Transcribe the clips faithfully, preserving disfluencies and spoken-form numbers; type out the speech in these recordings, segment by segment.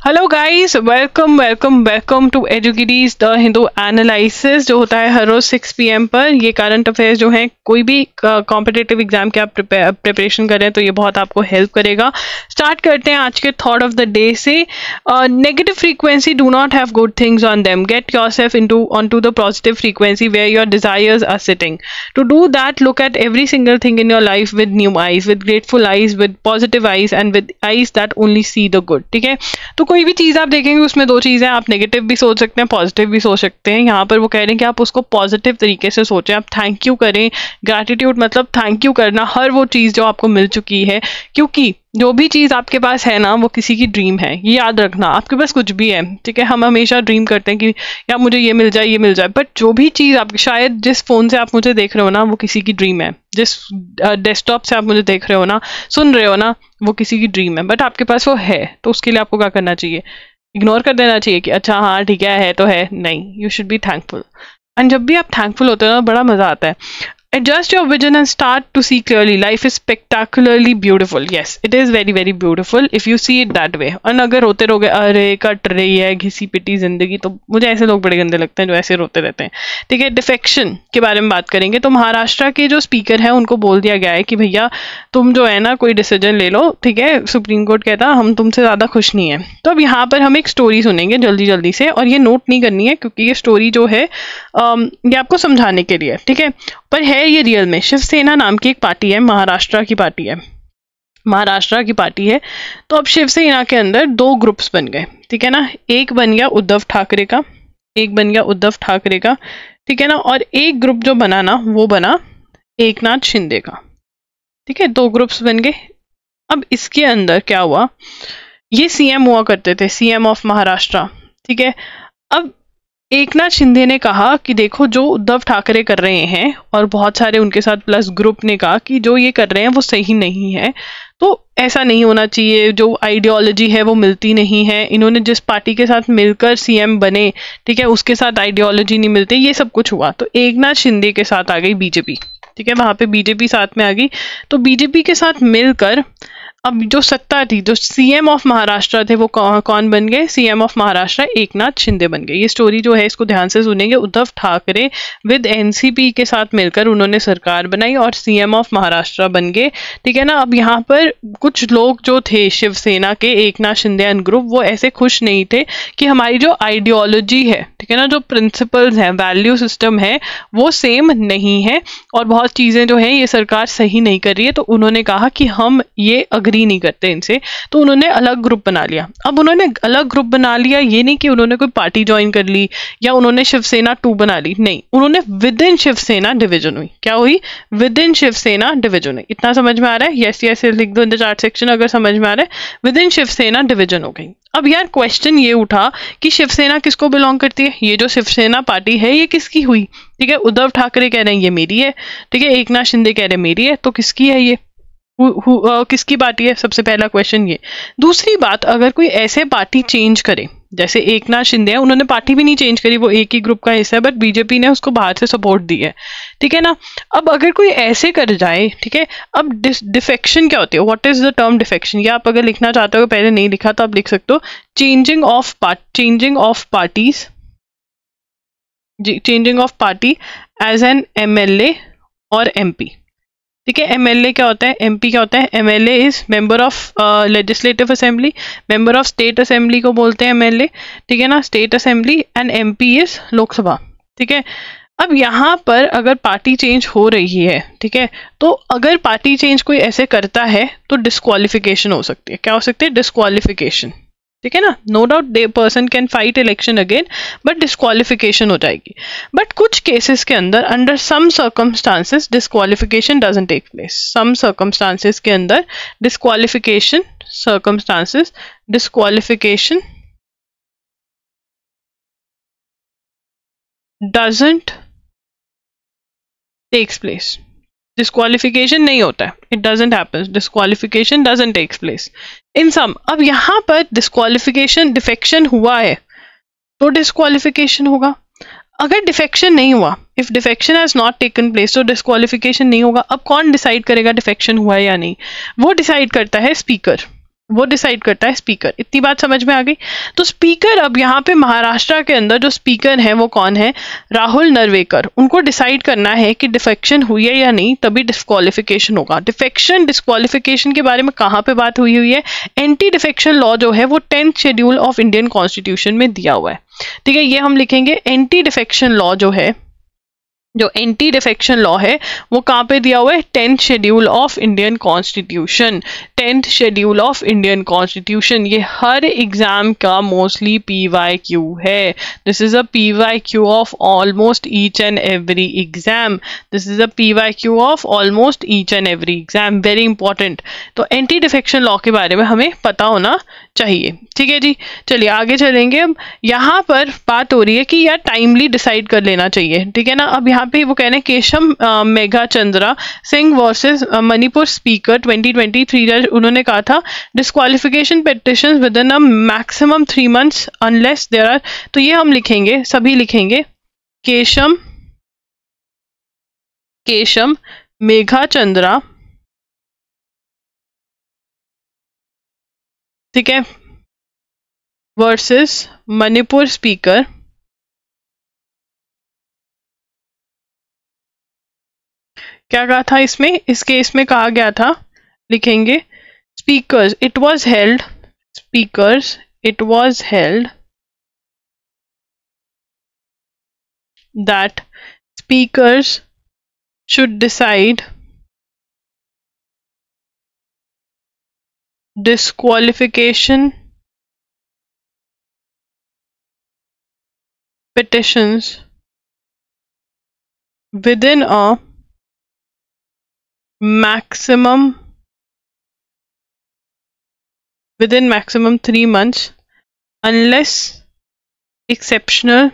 Hello guys, welcome welcome welcome to Educities the Hindu analysis, जो होता है हर रोज सिक्स पी एम पर। ये करंट अफेयर्स जो हैं, कोई भी कॉम्पिटिटिव एग्जाम के आप प्रिपरेशन करें तो ये बहुत आपको हेल्प करेगा। स्टार्ट करते हैं आज के थॉट ऑफ द डे से। Negative frequency, do not have good things on them, get yourself into onto the positive frequency where your desires are sitting. To do that, look at every single thing in your life with new eyes, with grateful eyes, with positive eyes and with eyes that only see the good. ठीक है, तो कोई भी चीज़ आप देखेंगे उसमें दो चीज़ें, आप नेगेटिव भी सोच सकते हैं, पॉजिटिव भी सोच सकते हैं। यहाँ पर वो कह रहे हैं कि आप उसको पॉजिटिव तरीके से सोचें, आप थैंक यू करें। ग्रैटिट्यूड मतलब थैंक यू करना हर वो चीज़ जो आपको मिल चुकी है, क्योंकि जो भी चीज़ आपके पास है ना वो किसी की ड्रीम है। ये याद रखना, आपके पास कुछ भी है, ठीक है, हम हमेशा ड्रीम करते हैं कि यार मुझे ये मिल जाए ये मिल जाए, बट जो भी चीज़ आप, शायद जिस फ़ोन से आप मुझे देख रहे हो ना वो किसी की ड्रीम है, जिस डेस्कटॉप से आप मुझे देख रहे हो ना, सुन रहे हो ना, वो किसी की ड्रीम है, बट आपके पास वो है। तो उसके लिए आपको क्या करना चाहिए? इग्नोर कर देना चाहिए कि अच्छा हाँ ठीक है है तो है, नहीं, you should be thankful. And जब भी आप थैंकफुल होते हो ना, बड़ा मजा आता है। Adjust your vision and start to see clearly. Life is spectacularly beautiful. Yes, it is very very beautiful if you see it that way. और अगर रोते रहोगे, अरे कट रही है घिसी पिटी जिंदगी, तो मुझे ऐसे लोग बड़े गंदे लगते हैं जो ऐसे रोते रहते हैं। ठीक है, डिफेक्शन के बारे में बात करेंगे। तो महाराष्ट्र के जो स्पीकर हैं उनको बोल दिया गया है कि भैया तुम जो है ना कोई डिसीजन ले लो। ठीक है, सुप्रीम कोर्ट कहता हम तुमसे ज़्यादा खुश नहीं है। तो अब यहाँ पर हम एक स्टोरी सुनेंगे जल्दी जल्दी से, और ये नोट नहीं करनी है क्योंकि ये स्टोरी जो है ये आपको समझाने के लिए, ठीक है, पर है ये रियल में। शिवसेना नाम की एक पार्टी है, महाराष्ट्र की पार्टी है, महाराष्ट्र की पार्टी है। तो अब शिवसेना के अंदर दो ग्रुप्स बन गए, ठीक है ना। एक बन गया उद्धव ठाकरे का, एक बन गया उद्धव ठाकरे का, ठीक है ना, और एक ग्रुप जो बना ना वो बना एकनाथ शिंदे का। ठीक है, दो ग्रुप्स बन गए। अब इसके अंदर क्या हुआ, ये सीएम हुआ करते थे, सीएम ऑफ महाराष्ट्र। ठीक है, अब एकनाथ शिंदे ने कहा कि देखो जो उद्धव ठाकरे कर रहे हैं, और बहुत सारे उनके साथ प्लस ग्रुप ने कहा कि जो ये कर रहे हैं वो सही नहीं है, तो ऐसा नहीं होना चाहिए, जो आइडियोलॉजी है वो मिलती नहीं है। इन्होंने जिस पार्टी के साथ मिलकर सीएम बने, ठीक है, उसके साथ आइडियोलॉजी नहीं मिलती, ये सब कुछ हुआ। तो एकनाथ शिंदे के साथ आ गई बीजेपी, ठीक है, वहां पे बीजेपी साथ में आ गई। तो बीजेपी के साथ मिलकर अब जो सत्ता थी, जो सीएम ऑफ महाराष्ट्र थे, वो कौन बन गए? सीएम ऑफ महाराष्ट्र एकनाथ शिंदे बन गए। ये स्टोरी जो है इसको ध्यान से सुनेंगे। उद्धव ठाकरे विद एनसीपी के साथ मिलकर उन्होंने सरकार बनाई और सीएम ऑफ महाराष्ट्र बन गए, ठीक है ना। अब यहाँ पर कुछ लोग जो थे शिवसेना के, एकनाथ शिंदे एंड ग्रुप, वो ऐसे खुश नहीं थे कि हमारी जो आइडियोलॉजी है, ठीक है ना, जो प्रिंसिपल्स हैं, वैल्यू सिस्टम है, वो सेम नहीं है, और बहुत चीजें जो है ये सरकार सही नहीं कर रही है। तो उन्होंने कहा कि हम ये अग्री नहीं करते इनसे, तो उन्होंने अलग ग्रुप बना लिया। अब उन्होंने अलग ग्रुप बना लिया, ये नहीं कि उन्होंने कोई पार्टी ज्वाइन कर ली या उन्होंने शिवसेना टू बना ली, नहीं, उन्होंने विद इन शिवसेना डिवीजन हुई। क्या हुई? विद इन शिवसेना डिवीजन हुई। इतना समझ में आ रहा है? यस यस लिख दो इन द चार्ट सेक्शन अगर समझ में आ रहा है। विद इन शिवसेना डिवीजन हो गई। अब यार क्वेश्चन ये उठा कि शिवसेना किसको बिलोंग करती है? ये जो शिवसेना पार्टी है ये किसकी हुई? ठीक है, उद्धव ठाकरे कह रहे हैं ये मेरी है, ठीक है, एकनाथ शिंदे कह रहे हैं मेरी है, तो किसकी है ये? हु, हु, uh, किसकी पार्टी है? सबसे पहला क्वेश्चन ये। दूसरी बात, अगर कोई ऐसे पार्टी चेंज करे, जैसे एकनाथ शिंदे है, उन्होंने पार्टी भी नहीं चेंज करी, वो एक ही ग्रुप का हिस्सा है, बट बीजेपी ने उसको बाहर से सपोर्ट दी है, ठीक है ना। अब अगर कोई ऐसे कर जाए, ठीक है, अब डिफेक्शन क्या होती है? What is the term defection? या आप अगर लिखना चाहते हो, पहले नहीं लिखा तो आप लिख सकते हो, changing of part changing of parties changing of party as an MLA और एमपी। ठीक है, एमएलए क्या होता है, एमपी क्या होता है? MLA is member of legislative assembly, member of state assembly को बोलते हैं एमएलए, ठीक है ना, state assembly, and MP is Lok Sabha. ठीक है, अब यहाँ पर अगर पार्टी चेंज हो रही है, ठीक है, तो अगर पार्टी चेंज कोई ऐसे करता है तो डिस्क्वालिफिकेशन हो सकती है। क्या हो सकती है? डिस्क्वालिफिकेशन, ठीक है ना। No doubt the person can fight election again, but disqualification हो जाएगी। बट कुछ केसेस के अंदर, under some circumstances, disqualification doesn't take place. Some circumstances के अंदर disqualification circumstances disqualification doesn't takes place. Disqualification नहीं होता है, it doesn't happen, disqualification doesn't takes place in some. अब यहाँ पर डिस्क्वालिफिकेशन, डिफेक्शन हुआ है तो डिस्क्वालिफिकेशन होगा। अगर डिफेक्शन नहीं हुआ, if defection has not taken place, तो डिस्क्वालिफिकेशन नहीं होगा। अब कौन डिसाइड करेगा डिफेक्शन हुआ है या नहीं? वो डिसाइड करता है स्पीकर। वो डिसाइड करता है स्पीकर। इतनी बात समझ में आ गई। तो स्पीकर, अब यहाँ पे महाराष्ट्र के अंदर जो स्पीकर है वो कौन है? राहुल नरवेकर। उनको डिसाइड करना है कि डिफेक्शन हुई है या नहीं, तभी डिस्क्वालिफिकेशन होगा। डिफेक्शन डिस्क्वालिफिकेशन के बारे में कहाँ पे बात हुई हुई है? एंटी डिफेक्शन लॉ जो है वो tenth schedule of Indian constitution में दिया हुआ है। ठीक है, ये हम लिखेंगे एंटी डिफेक्शन लॉ जो है, जो एंटी डिफेक्शन लॉ है वो कहाँ पे दिया हुआ है? Tenth schedule of Indian constitution. Tenth schedule of Indian constitution, ये हर एग्जाम का मोस्टली पी वाई क्यू है। This is a P Y Q of almost each and every exam. This is a P Y Q of almost each and every exam, very important. तो anti defection law के बारे में हमें पता होना चाहिए। ठीक है जी, चलिए आगे चलेंगे। अब यहाँ पर बात हो रही है कि यार टाइमली डिसाइड कर लेना चाहिए। ठीक है ना, अब यहाँ पे वो कह रहे हैं Keisham Megha Chandra Singh versus Manipur speaker twenty twenty three, उन्होंने कहा था disqualification petitions within a maximum three months unless there are, तो ये हम लिखेंगे, सभी लिखेंगे केशम केशम मेघा चंद्रा, ठीक है, वर्सेस मणिपुर स्पीकर क्या कहा था इसमें? इस केस में कहा गया था, लिखेंगे speakers it was held speakers it was held that speakers should decide disqualification petitions within a maximum within maximum three months unless exceptional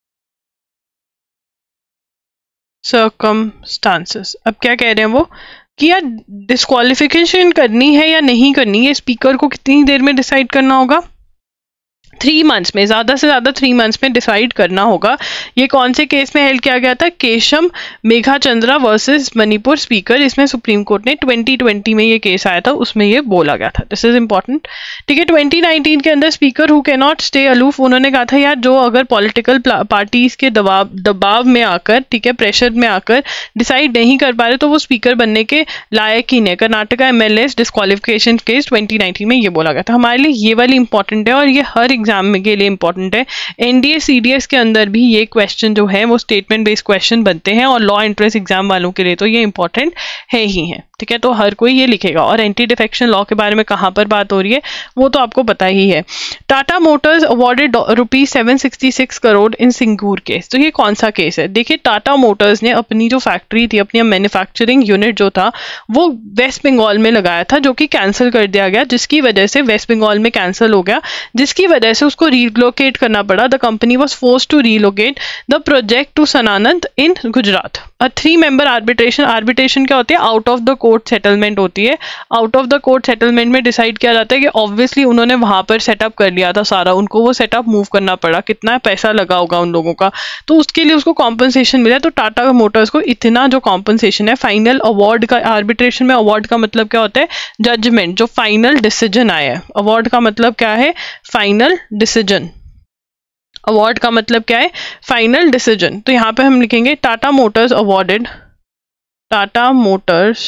circumstances। अब क्या कह रहे हैं वो कि यार डिस्क्वालिफिकेशन करनी है या नहीं करनी है, स्पीकर को कितनी देर में डिसाइड करना होगा? थ्री मंथ्स में, ज्यादा से ज्यादा थ्री मंथ्स में डिसाइड करना होगा। ये कौन से केस में हेल्ड किया गया था? Keisham Megha Chandra versus Manipur speaker. इसमें सुप्रीम कोर्ट ने ट्वेंटी ट्वेंटी में ये केस आया था, उसमें ये बोला गया था। This is important. ठीक है, ट्वेंटी नाइनटीन के अंदर speaker who can not stay aloof, उन्होंने कहा था यार जो अगर पॉलिटिकल पार्टीज के दबाव दबाव में आकर, ठीक है, प्रेशर में आकर डिसाइड नहीं कर पा रहे तो वो स्पीकर बनने के लायक ही नहीं। Karnataka MLA disqualification case twenty nineteen में ये बोला गया था। हमारे लिए ये वाली इंपॉर्टेंट है और ये हर एग्जाम के लिए इंपॉर्टेंट है। एनडीए सीडीएस के अंदर भी ये क्वेश्चन जो है वो स्टेटमेंट बेस्ड क्वेश्चन बनते हैं और लॉ एंट्रेंस एग्जाम वालों के लिए तो ये इंपॉर्टेंट है ही है। ठीक है, तो हर कोई ये लिखेगा। और एंटी डिफेक्शन लॉ के बारे में कहां पर बात हो रही है वो तो आपको पता ही है। Tata Motors awarded rupees seven sixty six crore in Singur case. तो ये कौन सा केस है? देखिए, टाटा मोटर्स ने अपनी जो फैक्ट्री थी, अपनी मैन्युफैक्चरिंग यूनिट जो था वो वेस्ट बंगाल में लगाया था, जो कि कैंसिल कर दिया गया, जिसकी वजह से वेस्ट बंगाल में कैंसिल हो गया, जिसकी वजह से उसको रीलोकेट करना पड़ा। The company was force to relocate the project to Sanand in Gujarat. A three member arbitration, arbitration क्या होती है? Out of the court settlement होती है। Out of the court settlement में डिसाइड किया जाता है कि ऑब्वियसली उन्होंने वहां पर सेटअप कर लिया था सारा, उनको वो सेटअप मूव करना पड़ा, कितना पैसा लगा होगा उन लोगों का, तो उसके लिए उसको कॉम्पनसेशन मिला। तो टाटा मोटर्स को इतना जो कॉम्पनसेशन है, फाइनल अवार्ड का, आर्बिट्रेशन में अवार्ड का मतलब क्या होता है? जजमेंट, जो फाइनल डिसीजन आया है। अवार्ड का मतलब क्या है? Final decision. अवार्ड का मतलब क्या है? Final decision. तो यहां पे हम लिखेंगे Tata Motors awarded Tata Motors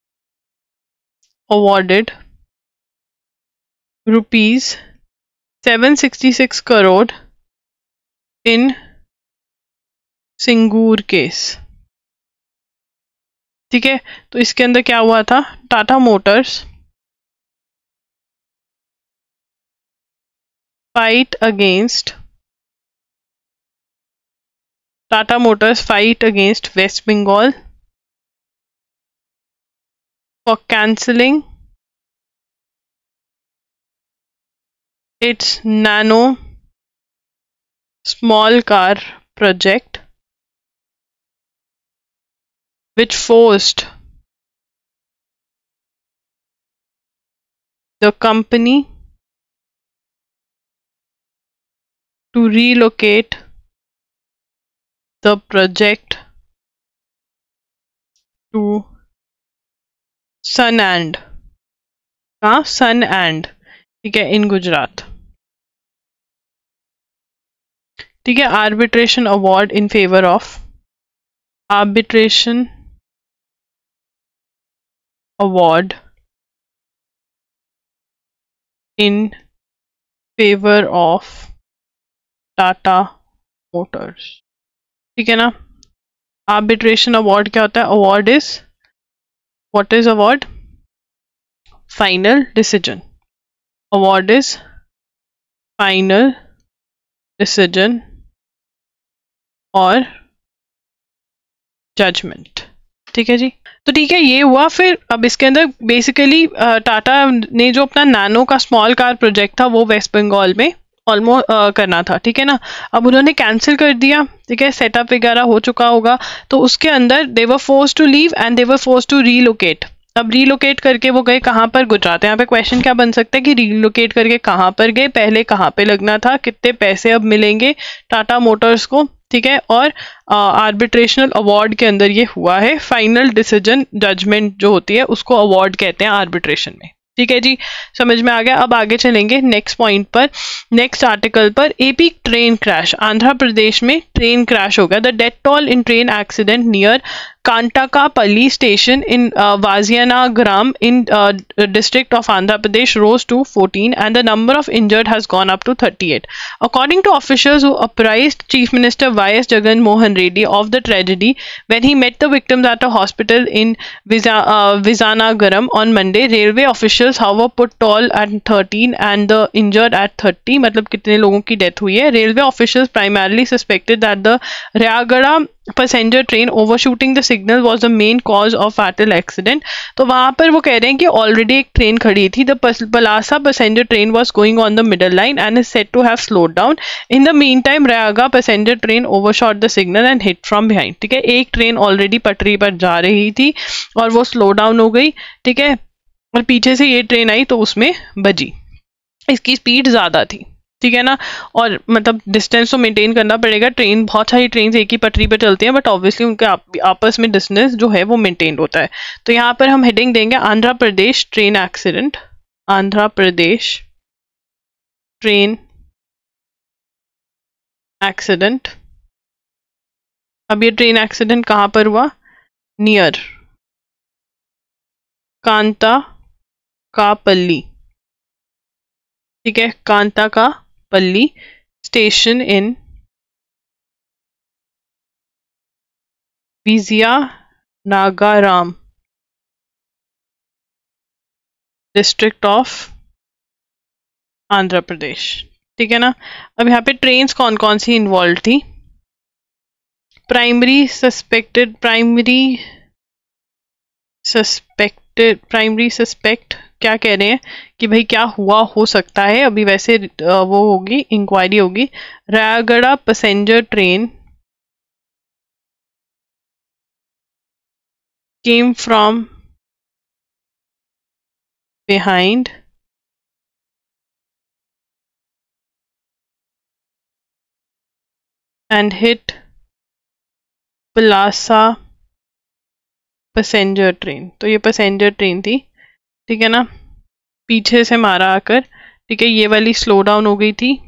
awarded rupees seven sixty six crore in Singur case. ठीक है, तो इसके अंदर क्या हुआ था? Tata Motors fight against Tata Motors fight against West Bengal for cancelling its nano small car project, which forced the company to relocate the project to Sanand. कहाँ, सन and, ठीक है, इन गुजरात, ठीक है। Arbitration award in favour of, arbitration award in favour of Tata Motors, ठीक है ना। Arbitration award क्या होता है? Award is, what is award? Final decision. Award is final decision और जजमेंट, ठीक है जी। तो ठीक है, ये हुआ। फिर अब इसके अंदर बेसिकली टाटा ने जो अपना नैनो का स्मॉल कार प्रोजेक्ट था वो वेस्ट बंगाल में ऑलमोस्ट करना था, ठीक है ना। अब उन्होंने कैंसिल कर दिया, ठीक है, सेटअप वगैरह हो चुका होगा। तो उसके अंदर they were force to leave and they were force to relocate. अब रीलोकेट करके वो गए कहाँ पर? गुजरात। यहाँ पे क्वेश्चन क्या बन सकता है कि रीलोकेट करके कहाँ पर गए, पहले कहाँ पे लगना था, कितने पैसे अब मिलेंगे टाटा मोटर्स को, ठीक है। और आर्बिट्रेशनल अवार्ड के अंदर ये हुआ है। फाइनल डिसीजन, जजमेंट जो होती है उसको अवार्ड कहते हैं आर्बिट्रेशन में, ठीक है जी। समझ में आ गया। अब आगे चलेंगे नेक्स्ट पॉइंट पर, नेक्स्ट आर्टिकल पर। AP train crash, Andhra Pradesh में ट्रेन क्रैश हो गया। The death toll in train accident near Kantakapalli station in uh, Vazianagram in uh, district of Andhra Pradesh rose to fourteen and the number of injured has gone up to thirty-eight. According to officials who apprised Chief Minister Y S Jagan Mohan Reddy of the tragedy when he met the victims at a hospital in Viza, uh, Vizanagaram on Monday, railway officials however put toll at thirteen and the injured at thirty. मतलब कितने लोगों की death हुई है? Railway officials primarily suspected that the Rayagada passenger train overshooting the signal was the main cause of fatal accident. तो वहां पर वो कह रहे हैं कि ऑलरेडी एक ट्रेन खड़ी थी। The Palasa passenger train was going on the middle line and is said to have slowed down. In the mean time Rayagada passenger train overshot the signal and hit from behind, ठीक है। एक train already पटरी पर जा रही थी और वो स्लो डाउन हो गई, ठीक है, और पीछे से ये ट्रेन आई तो उसमें बजी। इसकी स्पीड ज्यादा थी, ठीक है ना। और मतलब डिस्टेंस तो मेंटेन करना पड़ेगा। ट्रेन, बहुत सारी ट्रेन एक ही पटरी पर चलती हैं बट ऑब्वियसली उनके आप, आपस में डिस्टेंस जो है वो मेंटेन होता है। तो यहाँ पर हम हेडिंग देंगे Andhra Pradesh train accident, Andhra Pradesh train accident. अब ये ट्रेन एक्सीडेंट कहाँ पर हुआ? नियर कांताकापल्ली, ठीक है, Kantakapalli station in Vizianagaram district of Andhra Pradesh, ठीक है ना। अब यहाँ पे ट्रेन्स कौन कौन सी इन्वॉल्व थी? Primary suspected, primary suspected, primary suspect क्या कह रहे हैं कि भाई क्या हुआ हो सकता है? अभी वैसे वो होगी, इंक्वायरी होगी। Rayagada passenger train came from behind and hit Palasa passenger train. तो ये पैसेंजर ट्रेन थी, ठीक है ना, पीछे से मारा आकर, ठीक है। ये वाली स्लो डाउन हो गई थी,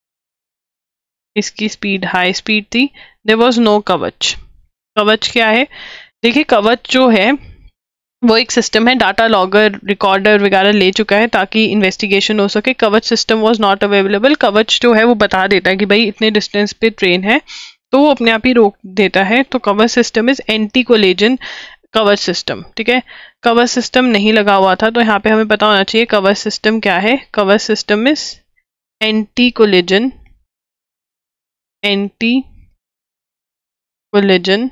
इसकी स्पीड हाई स्पीड थी। There was no Kavach. Kavach क्या है? देखिए, कवच जो है वो एक सिस्टम है, डाटा लॉगर रिकॉर्डर वगैरह ले चुका है ताकि इन्वेस्टिगेशन हो सके। कवच सिस्टम वाज नॉट अवेलेबल। कवच जो है वो बता देता है कि भाई इतने डिस्टेंस पे ट्रेन है, तो वो अपने आप ही रोक देता है। तो Kavach system is anti collision Kavach system, ठीक है। कवच सिस्टम नहीं लगा हुआ था, तो यहाँ पे हमें पता होना चाहिए कवच सिस्टम क्या है। Kavach system is anti collision, anti collision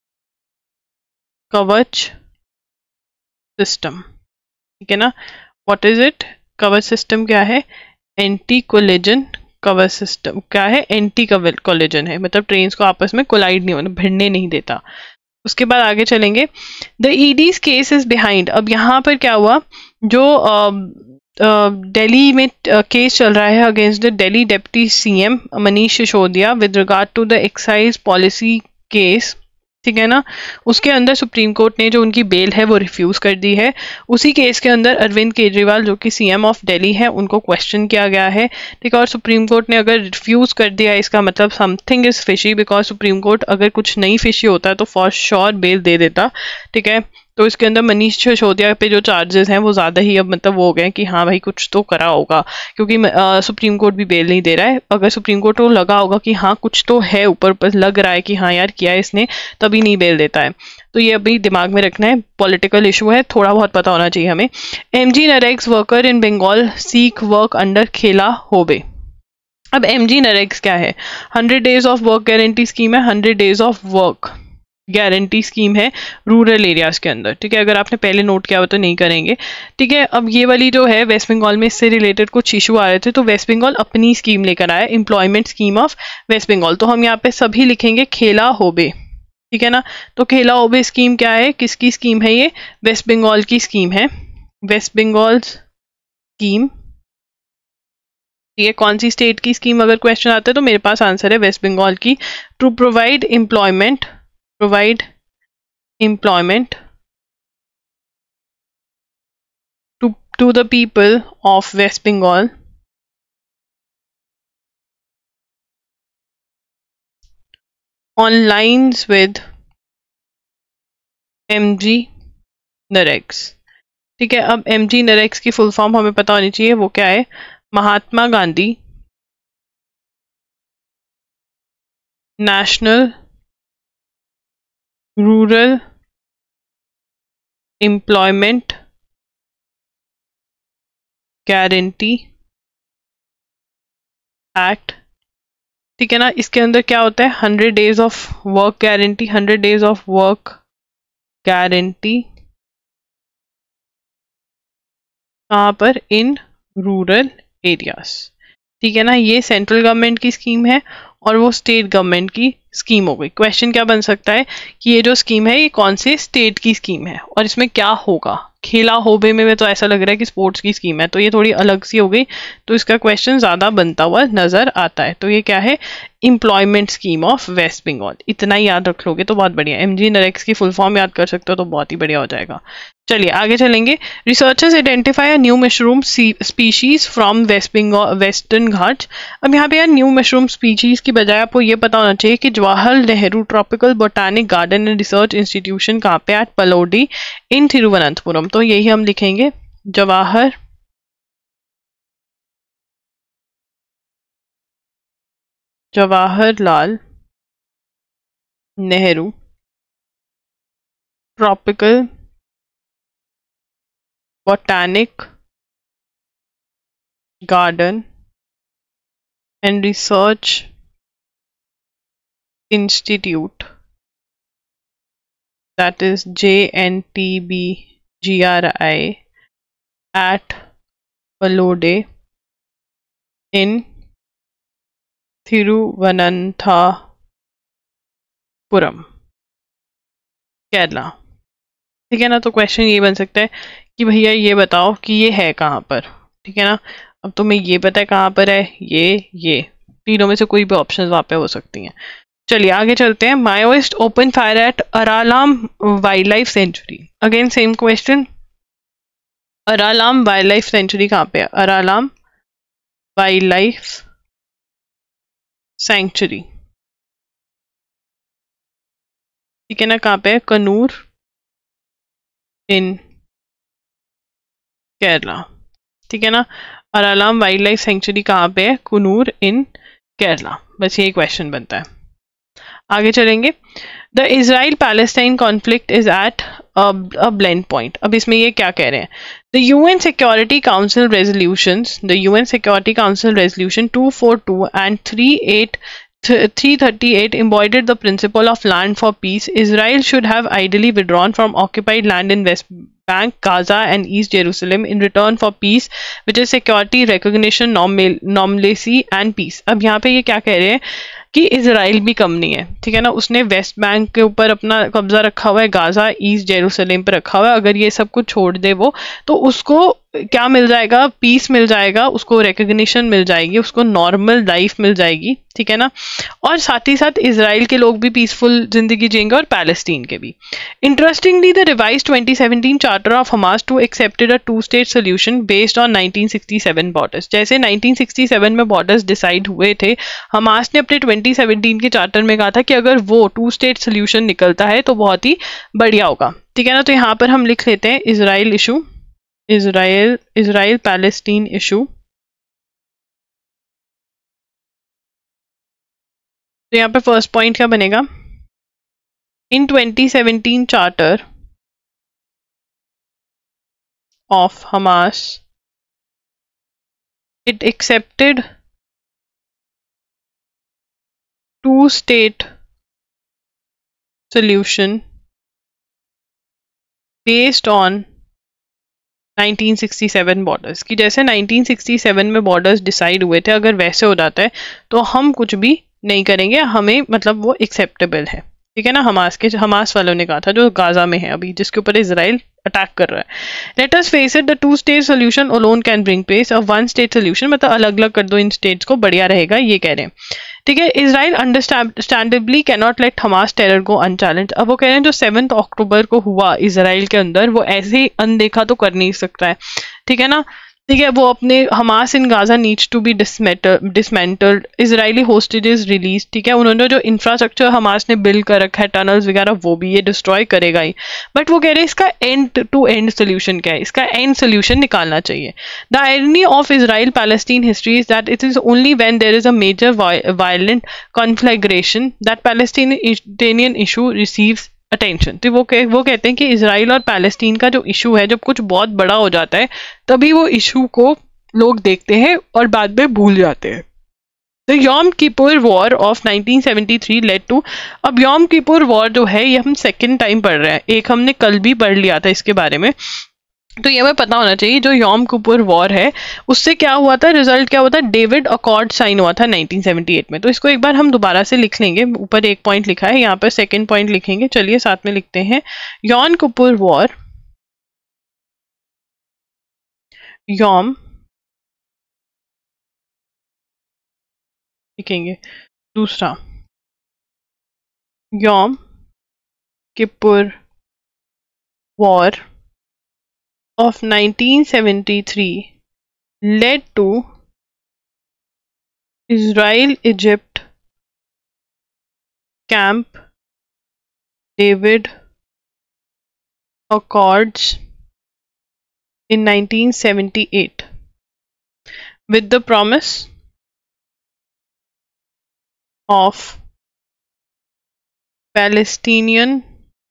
Kavach system, ठीक है ना। What is it? Kavach system क्या है? एंटी कोलिजन कवच सिस्टम क्या है? एंटी कोलिजन है, मतलब ट्रेन्स को आपस में कोलाइड नहीं होने, भिड़ने नहीं देता। उसके बाद आगे चलेंगे। The ED's case is behind. अब यहाँ पर क्या हुआ? जो दिल्ली में केस चल रहा है against the Delhi deputy CM Manish Sisodia with regard to the excise policy case ठीक है ना। उसके अंदर सुप्रीम कोर्ट ने जो उनकी बेल है वो रिफ्यूज कर दी है। उसी केस के अंदर अरविंद केजरीवाल जो कि सीएम ऑफ दिल्ली है उनको क्वेश्चन किया गया है, ठीक है। और सुप्रीम कोर्ट ने अगर रिफ्यूज कर दिया इसका मतलब something is fishy, because supreme court अगर कुछ नहीं फिशी होता तो फॉर श्योर बेल दे देता, ठीक है। तो इसके अंदर मनीष सिसोदिया पे जो चार्जेस हैं वो ज़्यादा ही अब मतलब वो हो गए कि हाँ भाई कुछ तो करा होगा, क्योंकि सुप्रीम कोर्ट भी बेल नहीं दे रहा है। अगर सुप्रीम कोर्ट को लगा होगा कि हाँ कुछ तो है ऊपर ऊपर लग रहा है कि हाँ यार किया है इसने, तभी नहीं बेल देता है। तो ये अभी दिमाग में रखना है, पॉलिटिकल इशू है, थोड़ा बहुत पता होना चाहिए हमें। M G NREGA worker in Bengal seek work under Khela Hobe. अब एम जी नरेगा क्या है? Hundred days of work guarantee scheme है, hundred days of work guarantee scheme है रूरल एरियाज के अंदर, ठीक है। अगर आपने पहले नोट किया हो तो नहीं करेंगे, ठीक है। अब ये वाली जो है वेस्ट बंगाल में इससे रिलेटेड कुछ इशू आ रहे थे, तो वेस्ट बंगाल अपनी स्कीम लेकर आया, employment scheme of West Bengal. तो हम यहाँ पे सभी लिखेंगे खेला होबे, ठीक है ना। तो खेला होबे स्कीम क्या है, किसकी स्कीम है ये? वेस्ट बंगाल की स्कीम है, वेस्ट बंगाल स्कीम, ठीक है। कौन सी स्टेट की स्कीम अगर क्वेश्चन आता है तो मेरे पास आंसर है वेस्ट बंगाल की। To provide employment provide employment to to the people of West Bengal on lines with M G NREGA, ठीक है। अब M G नरेगा की फुल फॉर्म हमें पता होनी चाहिए, वो क्या है? Mahatma Gandhi national rural employment guarantee act, ठीक है ना। इसके अंदर क्या होता है? Hundred days of work guarantee, hundred days of work guarantee कहाँ पर? इन रूरल एरियाज, ठीक है ना। ये सेंट्रल गवर्नमेंट की स्कीम है और वो स्टेट गवर्नमेंट की स्कीम हो गई। क्वेश्चन क्या बन सकता है कि ये जो स्कीम है ये कौन से स्टेट की स्कीम है और इसमें क्या होगा? खेला होबे में तो ऐसा लग रहा है कि स्पोर्ट्स की स्कीम है, तो ये थोड़ी अलग सी हो गई, तो इसका क्वेश्चन ज्यादा बनता हुआ नजर आता है। तो ये क्या है? Employment scheme of West Bengal. इतना ही याद रख लोगे तो बहुत बढ़िया। एम जी नरेगा की फुल फॉर्म याद कर सकते हो तो बहुत ही बढ़िया हो जाएगा। चलिए आगे चलेंगे। Researchers identify a new mushroom species from West Bengal western Ghats. अब यहाँ पे यार न्यू मशरूम स्पीशीज की बजाय आपको ये पता होना चाहिए कि Jawaharlal Nehru tropical botanic garden and research institution कहाँ पे? At Palode in Thiruvananthapuram. तो यही हम लिखेंगे, Jawahar Jawaharlal Nehru tropical botanic garden and research institute, that is J N T B G R I at Palode in Thiruvananthapuram, Kerala, ठीक है ना। तो क्वेश्चन ये बन सकता है कि भैया ये बताओ कि ये है कहाँ पर, ठीक है ना। अब तुम्हें ये पता है कहाँ पर है, ये ये तीनों में से कोई भी ऑप्शन वहाँ पे हो सकती हैं। चलिए आगे चलते हैं। Maoist open fire at Aralam wildlife sanctuary. Again same question, Aralam wildlife sanctuary कहाँ पे है? अरालाम वाइल्ड लाइफ सेंचुरी, ठीक है ना। कहाँ पे है? कन्नूर इन केरला, ठीक है ना। अरालाम वाइल्ड लाइफ सेंचुरी कहाँ पे है? कन्नूर इन केरला। बस यही क्वेश्चन बनता है। आगे चलेंगे। The Israel Palestine conflict is at a blend point. अब इसमें ये क्या कह रहे हैं? The UN security council resolutions, the UN security council resolution two four two and three eight three thirty-eight embodied the principle of land for peace. Israel should have ideally withdrawn from occupied land in West Bank, Gaza and East Jerusalem in return for peace, which is security, recognition, normalcy and peace. अब यहाँ पे ये क्या कह रहे हैं कि Israel भी कम नहीं है, ठीक है ना। उसने वेस्ट बैंक के ऊपर अपना कब्जा रखा हुआ है, गाजा ईस्ट जेरूसलेम पे रखा हुआ है। अगर ये सब कुछ छोड़ दे वो, तो उसको क्या मिल जाएगा, पीस मिल जाएगा, उसको रिकग्निशन मिल जाएगी, उसको नॉर्मल लाइफ मिल जाएगी, ठीक है ना। और साथ ही साथ इजराइल के लोग भी पीसफुल जिंदगी जिएंगे और पैलेस्टीन के भी। Interestingly the revised twenty seventeen charter of Hamas to accepted a two state solution based on nineteen sixty seven borders. जैसे नाइनटीन सिक्सटी सेवन में बॉर्डर्स डिसाइड हुए थे, हमास ने अपने ट्वेंटी सेवनटीन के चार्टर में कहा था कि अगर वो टू स्टेट सोल्यूशन निकलता है तो बहुत ही बढ़िया होगा, ठीक है ना। तो यहाँ पर हम लिख लेते हैं Israel issue, Israel Israel Palestine issue. तो यहाँ पे फर्स्ट पॉइंट क्या बनेगा, in twenty seventeen charter of Hamas it accepted two state solution based on nineteen sixty seven borders. कि जैसे नाइनटीन सिक्सटी सेवन में बॉर्डर्स डिसाइड हुए थे, अगर वैसे हो जाता है तो हम कुछ भी नहीं करेंगे, हमें मतलब वो एक्सेप्टेबल है, ठीक है ना। हमास के हमास वालों ने कहा था, जो गाजा में है अभी, जिसके ऊपर इजराइल अटैक कर रहा है। Let us face it, the two state solution alone can bring peace, a one state solution मतलब अलग अलग कर दो इन स्टेट्स को, बढ़िया रहेगा, ये कह रहे हैं, ठीक है। Israel understandably cannot let Hamas terror go unchallenged. अब वो कह रहे हैं जो सेवन्थ अक्टूबर को हुआ इजराइल के अंदर, वो ऐसे ही अनदेखा तो कर नहीं सकता है, ठीक है ना। ठीक है, वो अपने Hamas in Gaza needs to be dismantled, Israeli hostages release, ठीक है। उन्होंने जो इंफ्रास्ट्रक्चर हमास ने बिल्ड कर रखा है, टनल्स वगैरह, वो भी ये डिस्ट्रॉय करेगा ही। बट वो कह रहे हैं इसका एंड टू एंड सोल्यूशन क्या है, इसका एंड सोल्यूशन निकालना चाहिए। The irony of Israel Palestine history is that it is only when there is a major violent conflagration that Palestinian issue receives attention. तो वो कह, वो कहते हैं कि इजराइल और पैलेस्टीन का जो इशू है, जब कुछ बहुत बड़ा हो जाता है तभी वो इशू को लोग देखते हैं और बाद में भूल जाते हैं। The Yom Kippur war of nineteen seventy three led to, अब यॉम किपुर वॉर जो है ये हम सेकेंड टाइम पढ़ रहे हैं, एक हमने कल भी पढ़ लिया था इसके बारे में, तो ये हमें पता होना चाहिए। जो यॉम किपुर वॉर है उससे क्या हुआ था, रिजल्ट क्या हुआ था, डेविड अकॉर्ड साइन हुआ था नाइनटीन सेवेंटी एट में। तो इसको एक बार हम दोबारा से लिख लेंगे, ऊपर एक पॉइंट लिखा है, यहाँ पर सेकंड पॉइंट लिखेंगे, चलिए साथ में लिखते हैं। यॉम किपुर वॉर, यॉम लिखेंगे, दूसरा Yom Kippur war of nineteen seventy-three led to Israel-Egypt Camp David Accords in nineteen seventy-eight with the promise of Palestinian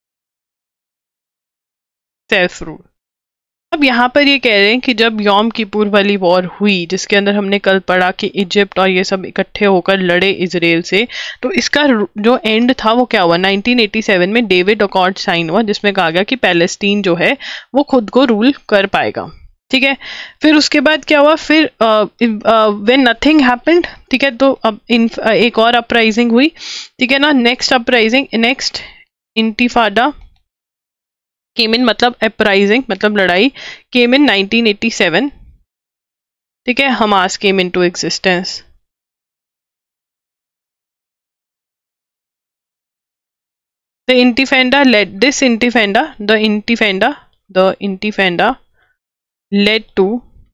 self-rule। अब यहाँ पर ये कह रहे हैं कि जब यॉम किपुर वाली वॉर हुई, जिसके अंदर हमने कल पढ़ा कि इजिप्ट और ये सब इकट्ठे होकर लड़े इजराइल से, तो इसका जो एंड था वो क्या हुआ, नाइनटीन एटी सेवन में डेविड अकॉर्ड साइन हुआ, जिसमें कहा गया कि पैलेस्टीन जो है वो खुद को रूल कर पाएगा, ठीक है। फिर उसके बाद क्या हुआ, फिर व्हेन नथिंग हैपेंड, ठीक है, तो अब इन uh, एक और अपराइजिंग हुई, ठीक है ना। Next uprising, next intifada came in, मतलब अपराइजिंग मतलब लड़ाई, came in nineteen eighty seven, ठीक है। Hamas came into existence. The intifada led this intifada the intifada the intifada led to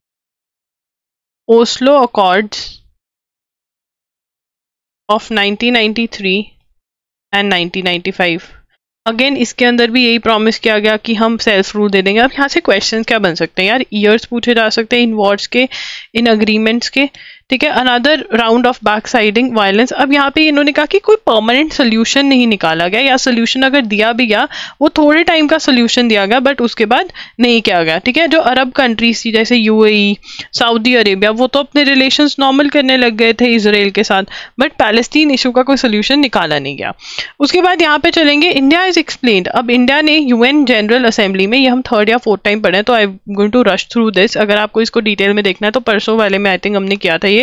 Oslo accords of nineteen ninety three and nineteen ninety five. Again इसके अंदर भी यही promise किया गया कि हम सेल्फ रूल दे देंगे। अब यहाँ से क्वेश्चन क्या बन सकते हैं यार, ईयर्स पूछे जा सकते हैं इन वॉर्स के, इन अग्रीमेंट्स के, ठीक है। Another round of backsliding violence. अब यहाँ पे इन्होंने कहा कि कोई परमानेंट सोल्यूशन नहीं निकाला गया, या सोल्यूशन अगर दिया भी गया वो थोड़े टाइम का सोल्यूशन दिया गया, बट उसके बाद नहीं किया गया, ठीक है। जो अरब कंट्रीज थी जैसे यूएई, सऊदी अरेबिया, वो तो अपने रिलेशंस नॉर्मल करने लग गए थे इसराइल के साथ, बट पैलेस्टीन इशू का कोई सोल्यूशन निकाला नहीं गया। उसके बाद यहाँ पे चलेंगे, इंडिया इज एक्सप्लेन्ड। अब इंडिया ने यूएन जनरल असेंबली में, ये हम थर्ड या फोर्थ टाइम पढ़े हैं, तो I am going to rush through this. अगर आपको इसको डिटेल में देखना है तो परसों वाले में आई थिंक हमने किया था ये,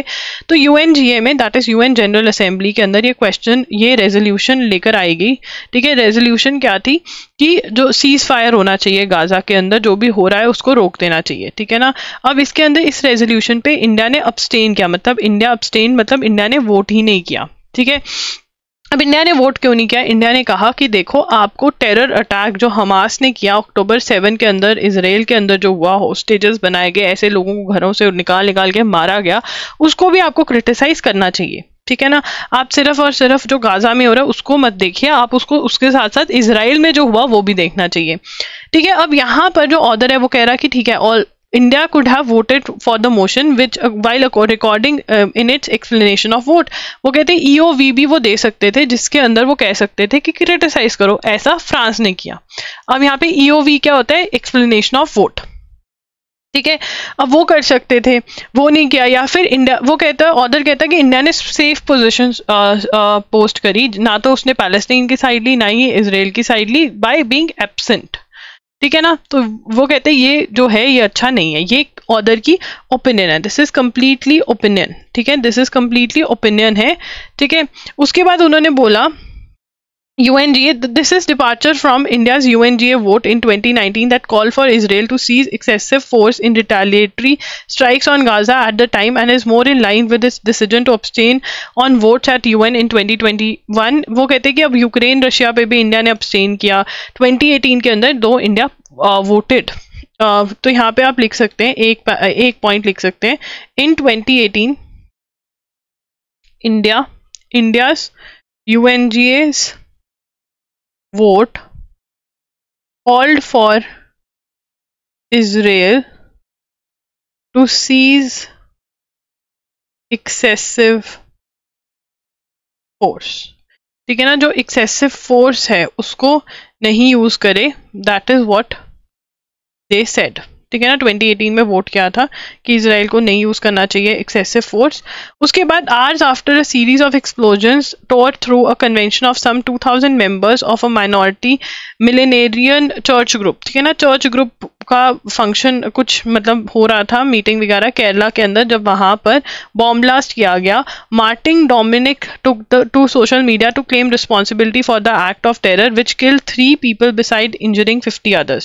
करेंगे। तो यूएनजीए में, that is UN General Assembly के अंदर ये क्वेश्चन, ये रेजोल्यूशन लेकर आएगी। ठीक है, रेजोल्यूशन क्या थी कि जो सीज फायर होना चाहिए गाजा के अंदर, जो भी हो रहा है उसको रोक देना चाहिए। ठीक है ना। अब इसके अंदर इस रेजोल्यूशन पे इंडिया ने अब्सटेन किया, मतलब इंडिया अब्सटेन मतलब इंडिया ने वोट ही नहीं किया। ठीक है, अब इंडिया ने वोट क्यों नहीं किया? इंडिया ने कहा कि देखो, आपको टेरर अटैक जो हमास ने किया अक्टूबर सेवन के अंदर, इसराइल के अंदर जो हुआ, होस्टेजेस बनाए गए, ऐसे लोगों को घरों से निकाल निकाल के मारा गया, उसको भी आपको क्रिटिसाइज करना चाहिए। ठीक है ना। आप सिर्फ और सिर्फ जो गाजा में हो रहा है उसको मत देखिए, आप उसको उसके साथ साथ इसराइल में जो हुआ वो भी देखना चाहिए। ठीक है, अब यहाँ पर जो ऑर्डर है वो कह रहा है कि ठीक है, all India could have voted for the motion which uh, while recording uh, in its explanation of vote, वो कहते हैं E O V भी वो दे सकते थे, जिसके अंदर वो कह सकते थे कि क्रिटिसाइज करो। ऐसा फ्रांस ने किया। अब यहाँ पे E O V क्या होता है? Explanation of vote. ठीक है, अब वो कर सकते थे, वो नहीं किया। या फिर इंडिया, वो कहता है, ऑर्डर कहता है कि इंडिया ने सेफ पोजीशन पोस्ट करी, ना तो उसने पैलेस्टीन की साइड ली, ना ही इसराइल की साइड ली, बाय बीइंग एब्सेंट। ठीक है ना। तो वो कहते हैं ये जो है ये अच्छा नहीं है, ये ऑर्डर की ओपिनियन है, दिस इज कंप्लीटली ओपिनियन। ठीक है, दिस इज कंप्लीटली ओपिनियन है। ठीक है, उसके बाद उन्होंने बोला U N G A, this is departure from India's U N G A vote in twenty nineteen that called for Israel to cease excessive force in retaliatory strikes on Gaza at the time and is more in line with its decision to abstain on votes at U N in twenty twenty-one. वो कहते हैं कि अब Ukraine Russia पे भी India ने abstain किया twenty eighteen के अंदर, दो इंडिया वोटेड। uh, तो यहाँ पे आप लिख सकते हैं, एक एक पॉइंट लिख सकते हैं, in twenty eighteen India India's U N G A's vote called for Israel to cease excessive force। ठीक है ना, जो एक्सेसिव फोर्स है उसको नहीं यूज करे, that is what they said. ठीक है ना, twenty eighteen में वोट किया था कि इजराइल को नहीं यूज करना चाहिए एक्सेसिव फोर्स। उसके बाद hours after a series of explosions tore through a convention of some two thousand members of a minority millenarian church group. ठीक है ना, चर्च ग्रुप का फंक्शन कुछ मतलब हो रहा था, मीटिंग वगैरह केरला के अंदर, जब वहां पर बॉम्ब ब्लास्ट किया गया। Martin Dominic took to social media to claim responsibility for the act of terror which kill three people beside injuring fifty others.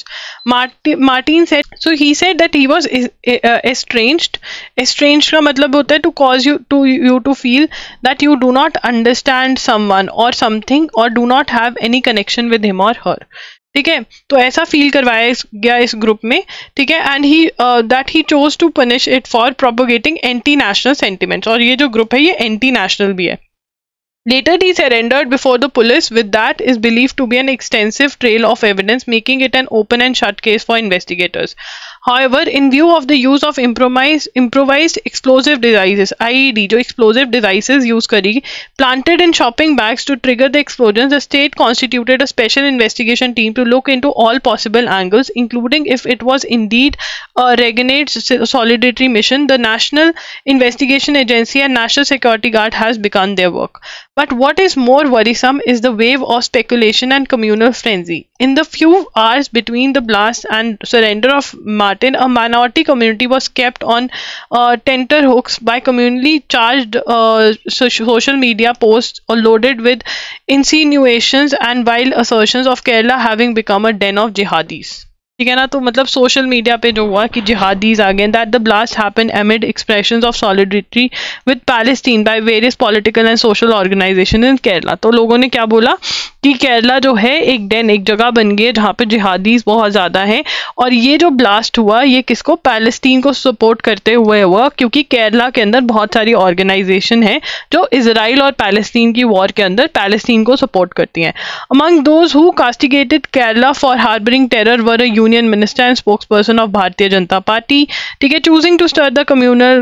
Martin said, so he said that he was estranged. Estranged का मतलब होता है to cause you to you to feel that you do not understand someone or something or do not have any connection with him or her. ठीक है, तो ऐसा feel करवाया गया इस ग्रुप में। ठीक है, and he that he chose to punish it for propagating anti national sentiments. और ये जो ग्रुप है ये एंटी नेशनल भी है। Later he surrendered before the police, with that is believed to be an extensive trail of evidence, making it an open and shut case for investigators. However, in view of the use of improvised improvised explosive devices I E D, जो explosive devices use करी, planted in shopping bags to trigger the explosions, the state constituted a special investigation team to look into all possible angles, including if it was indeed a Reaganite solidarity mission. The National Investigation Agency and National Security Guard has begun their work. But what is more worrisome is the wave of speculation and communal frenzy. In the few hours between the blast and surrender of Martin, a minority community was kept on uh, tenterhooks by communally charged uh, social media posts loaded with insinuations and wild assertions of Kerala having become a den of jihadis. ठीक है ना, तो मतलब social media पे जो हुआ कि jihadis आ गए, that the blast happened amid expressions of solidarity with Palestine by various political and social organisation in Kerala. तो लोगों ने क्या बोला कि केरला जो है एक डेन, एक जगह बन गई है जहाँ पे जिहादीज बहुत ज़्यादा हैं, और ये जो ब्लास्ट हुआ ये किसको? पैलेस्टीन को सपोर्ट करते हुए हुआ, क्योंकि केरला के अंदर बहुत सारी ऑर्गेनाइजेशन है जो इसराइल और पैलेस्टीन की वॉर के अंदर पैलेस्टीन को सपोर्ट करती हैं। Among those who castigated Kerala for harbouring terror were a union minister and spokesperson of Bharatiya Janata party. ठीक है, choosing to stir the communal,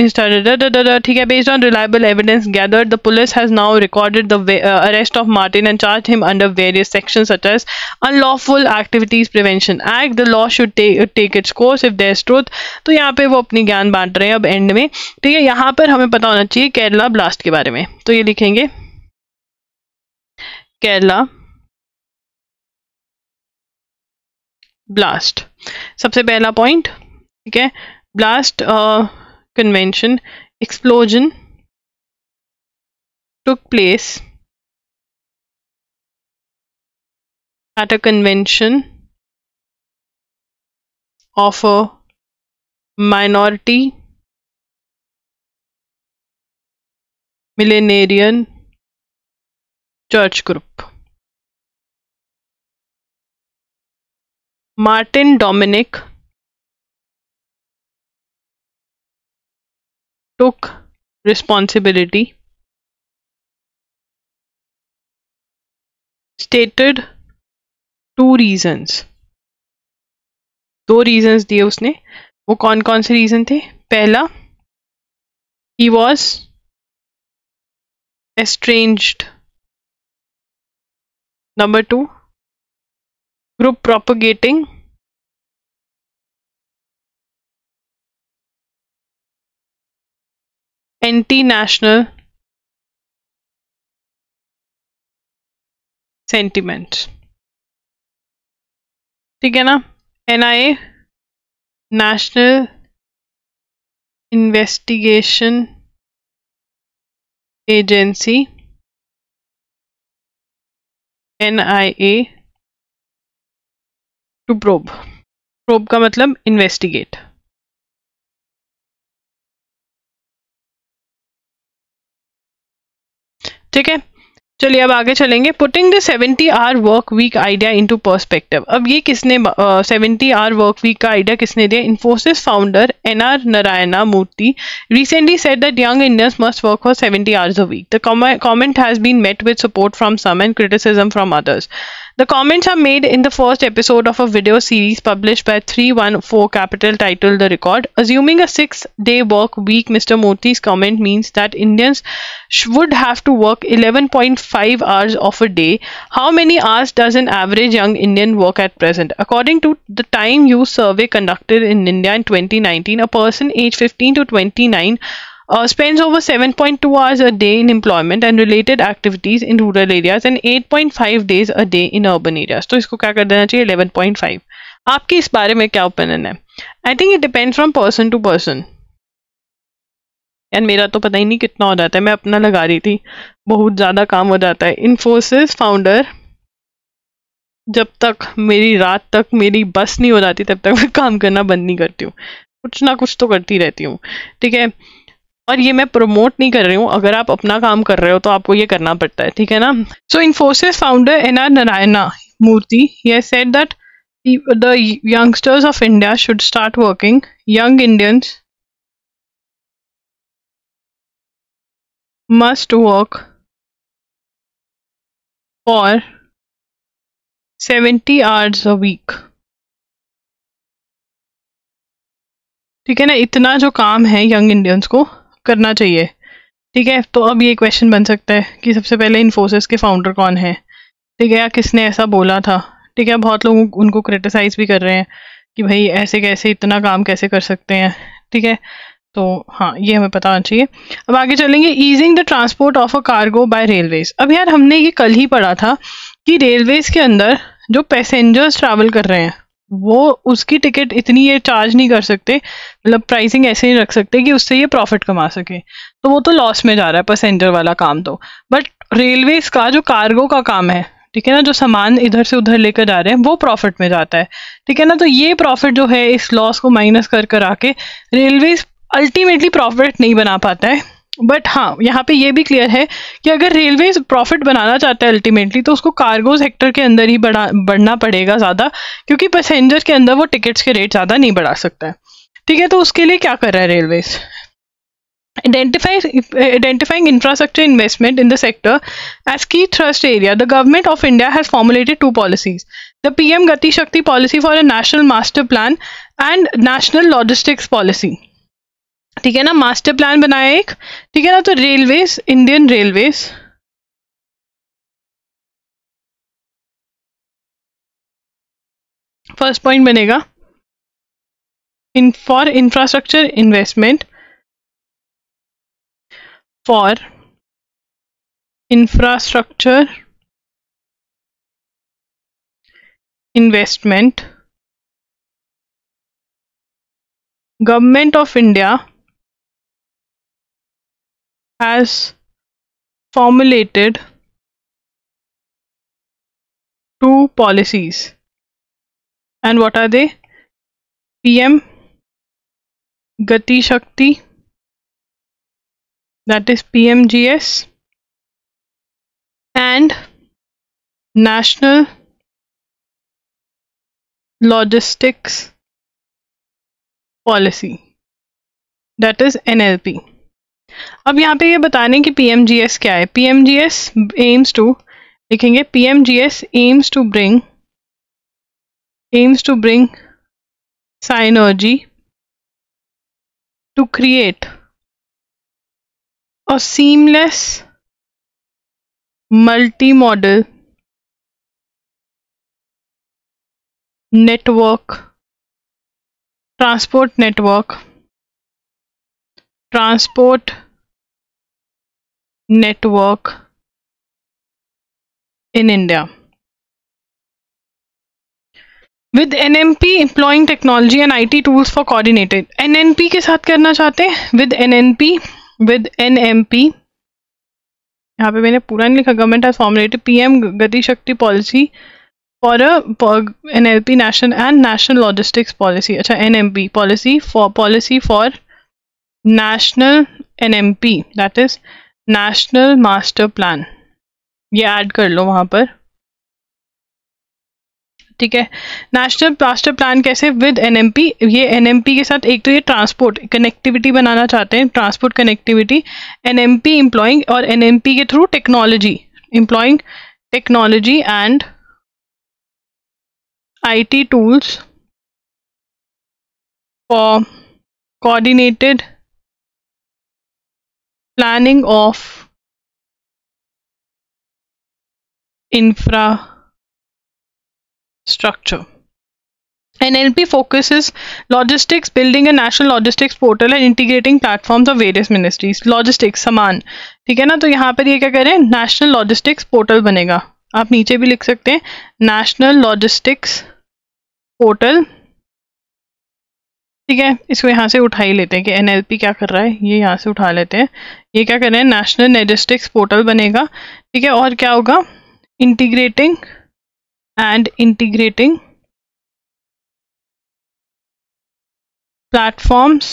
ठीक है, based on reliable evidence gathered the police has now recorded the arrest of Martin and charge him under various sections such as unlawful activities prevention act. The law should take take its course if there's truth. तो यहाँ पे वो अपनी ज्ञान बांट रहे हैं अब एंड में। ठीक है, यहाँ पर हमें पता होना चाहिए केरला ब्लास्ट के बारे में, तो ये लिखेंगे केरला ब्लास्ट। सबसे पहला पॉइंट, ठीक है, blast convention explosion took place at a convention of a minority millenarian church group. Martin Dominic took responsibility, stated two reasons. दो रीजंस दिए उसने. वो कौन कौन से रीजन थे? पहला, he was estranged. Number two, group propagating anti-national sentiments. ठीक है ना? N I A, national investigation agency, N I A to probe. Probe का मतलब इन्वेस्टिगेट. ठीक है, चलिए अब आगे चलेंगे. Putting the seventy hour work week idea into perspective. अब ये किसने सेवेंटी आवर वर्क वीक का आइडिया किसने दिया? Infosys founder N R Narayana Murthy recently said that young Indians must work for seventy hours a week. The com comment has been met with support from some and criticism from others. The comments are made in the first episode of a video series published by three one four Capital titled The Record. Assuming a six-day work week, Mister Murthy's comment means that Indians would have to work eleven point five hours of a day. How many hours does an average young Indian work at present? According to the Time Use survey conducted in India in twenty nineteen, a person aged fifteen to twenty-nine Uh, spends over seven point two hours a day in employment and related activities in rural areas and eight point five days a day in urban areas. तो इसको क्या कर देना चाहिए? eleven point five. आपकी इस बारे में क्या ओपिनियन है? I think it depends from person to person. यार मेरा तो पता ही नहीं कितना हो जाता है. मैं अपना लगा रही थी, बहुत ज़्यादा काम हो जाता है. इन्फोसिस फाउंडर, जब तक मेरी रात तक मेरी बस नहीं हो जाती तब तक मैं काम करना बंद नहीं करती हूँ. कुछ ना कुछ तो करती रहती हूँ. ठीक है, और ये मैं प्रमोट नहीं कर रही हूँ. अगर आप अपना काम कर रहे हो तो आपको ये करना पड़ता है. ठीक है ना? So Infosys founder N R Narayana Murthy he has said that the youngsters of India should start working. Young Indians must work for seventy hours a week. ठीक है ना? इतना जो काम है यंग इंडियंस को करना चाहिए. ठीक है, तो अब ये क्वेश्चन बन सकता है कि सबसे पहले इन्फोसिस के फाउंडर कौन है? ठीक है, या किसने ऐसा बोला था? ठीक है, बहुत लोग उनको क्रिटिसाइज भी कर रहे हैं कि भाई ऐसे कैसे, इतना काम कैसे कर सकते हैं. ठीक है, तो हाँ, ये हमें पता होना चाहिए. अब आगे चलेंगे. Easing the transport of a cargo by railways. अब यार हमने ये कल ही पढ़ा था कि रेलवेज के अंदर जो पैसेंजर्स ट्रैवल कर रहे हैं वो उसकी टिकट इतनी ये चार्ज नहीं कर सकते, मतलब प्राइसिंग ऐसे नहीं रख सकते कि उससे ये प्रॉफिट कमा सके. तो वो तो लॉस में जा रहा है पैसेंजर वाला काम तो. बट रेलवेज का जो कार्गो का काम है, ठीक है ना, जो सामान इधर से उधर लेकर जा रहे हैं वो प्रॉफिट में जाता है. ठीक है ना? तो ये प्रॉफिट जो है इस लॉस को माइनस कर कर आके रेलवेज अल्टीमेटली प्रॉफिट नहीं बना पाता है. बट हाँ, यहाँ पे ये भी क्लियर है कि अगर रेलवे प्रॉफिट बनाना चाहता है अल्टीमेटली तो उसको कार्गो सेक्टर के अंदर ही बढ़ा बढ़ना पड़ेगा ज़्यादा, क्योंकि पैसेंजर के अंदर वो टिकट्स के रेट ज़्यादा नहीं बढ़ा सकता है. ठीक है, तो उसके लिए क्या कर रहा है railways? Identify, identifying infrastructure investment in the sector as key thrust area, the government of India has formulated two policies: the P M Gati Shakti policy for a national master plan and national logistics policy. ठीक है ना? Master plan बनाया एक. ठीक है ना? तो railways, Indian railways first point बनेगा in for infrastructure investment for infrastructure investment, Government of India has formulated two policies. And what are they? P M Gati Shakti, that is P M G S, and National Logistics Policy, that is N L P. अब यहाँ पे ये बताने कि P M G S क्या है. P M G S aims to, लिखेंगे P M G S aims to bring aims to bring synergy to create a seamless multimodal network, transport network, transport network in India. With N M P employing technology and I T tools for coordinated. N N P के साथ करना चाहते हैं. With N N P, with N M P, यहाँ पे मैंने पूरा नहीं लिखा. Government has formulated P M Gati Shakti policy for a N L P national and national logistics policy. अच्छा, N M P policy for policy for national N M P, that is national master plan. ये ऐड कर लो वहां पर. ठीक है. National master plan कैसे? With NMP. ये एनएमपी के साथ एक तो ये ट्रांसपोर्ट कनेक्टिविटी बनाना चाहते हैं, ट्रांसपोर्ट कनेक्टिविटी. एनएमपी एम्प्लॉइंग, और एनएमपी के through technology, employing technology and IT tools for coordinated planning of infra structure. N L P focuses logistics, building a national logistics portal and integrating platforms of various ministries. Logistics समान, ठीक है ना. तो यहाँ पर ये क्या करें? नेशनल लॉजिस्टिक्स पोर्टल बनेगा. आप नीचे भी लिख सकते हैं नेशनल लॉजिस्टिक्स पोर्टल. ठीक है. इसको यहाँ से उठा ही लेते हैं कि N L P क्या कर रहा है, ये यहाँ से उठा लेते हैं. ये क्या कर रहे हैं? नेशनल लॉजिस्टिक्स पोर्टल बनेगा. ठीक है. और क्या होगा? Integrating and integrating platforms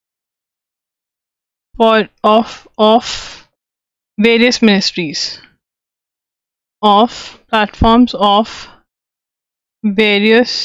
for of of various ministries, of platforms of various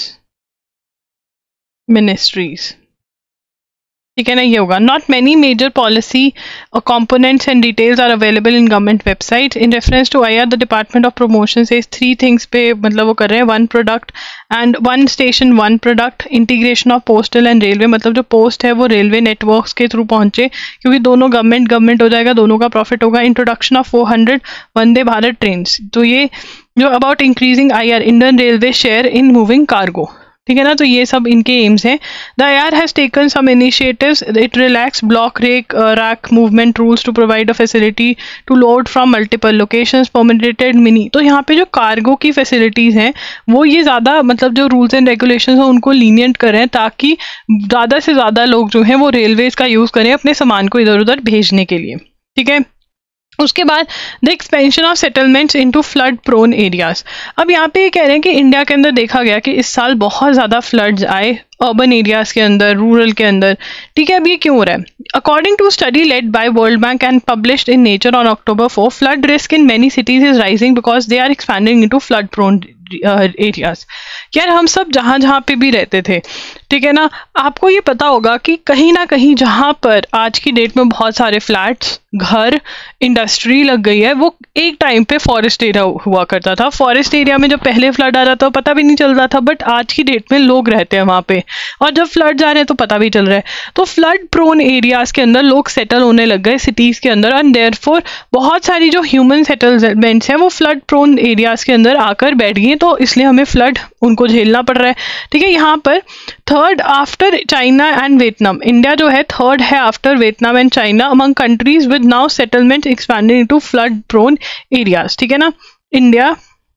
ministries. ठीक है ना. ये होगा. Not many major policy components and details are available in government website. In reference to I R, the Department of Promotion says three things पे मतलब वो कर रहे हैं. one product and one station one product, integration of postal and railway, मतलब जो post है वो रेलवे नेटवर्क्स के थ्रू पहुंचे, क्योंकि दोनों गवर्नमेंट गवर्नमेंट हो जाएगा, दोनों का प्रॉफिट होगा. Introduction of four hundred Vande Bharat train. तो ये जो about increasing I R, Indian railway share in moving cargo. ठीक है ना. तो ये सब इनके एम्स हैं. The I R has taken some initiatives. It relax block rake rack movement rules to provide a facility to load from multiple locations, permitted mini. तो यहाँ पे जो कार्गो की फैसिलिटीज़ हैं वो ये ज़्यादा मतलब जो रूल्स एंड रेगुलेशंस हैं उनको लीनियंट करें, ताकि ज़्यादा से ज़्यादा लोग जो हैं वो रेलवेज़ का यूज़ करें अपने सामान को इधर उधर भेजने के लिए. ठीक है. उसके बाद the expansion of settlements into flood prone areas. अब यहाँ पे ये कह रहे हैं कि इंडिया के अंदर देखा गया कि इस साल बहुत ज़्यादा फ्लड्स आए अर्बन एरियाज के अंदर, रूरल के अंदर. ठीक है. अब ये क्यों हो रहा है? According to study led by World Bank and published in Nature on October four, flood risk in many cities is rising because they are expanding into flood prone areas. यार हम सब जहाँ जहाँ पे भी रहते थे, ठीक है ना, आपको ये पता होगा कि कहीं ना कहीं जहाँ पर आज की डेट में बहुत सारे फ्लैट्स, घर, इंडस्ट्री लग गई है, वो एक टाइम पे फॉरेस्ट एरिया हुआ करता था. फॉरेस्ट एरिया में जब पहले फ्लड आ रहा था पता भी नहीं चल रहा था, बट आज की डेट में लोग रहते हैं वहाँ पे, और जब फ्लड आ रहे हैं तो पता भी चल रहा है. तो फ्लड प्रोन एरियाज के अंदर लोग सेटल होने लग गए सिटीज के अंदर, एंड देयरफॉर बहुत सारी जो ह्यूमन सेटलमेंट्स हैं वो फ्लड प्रोन एरियाज के अंदर आकर बैठ गई, तो इसलिए हमें फ्लड उनको झेलना पड़ रहा है. ठीक है. यहाँ पर third after China and Vietnam, India जो है थर्ड है after Vietnam and China among countries with now settlement expanded into flood prone areas. ठीक है ना. India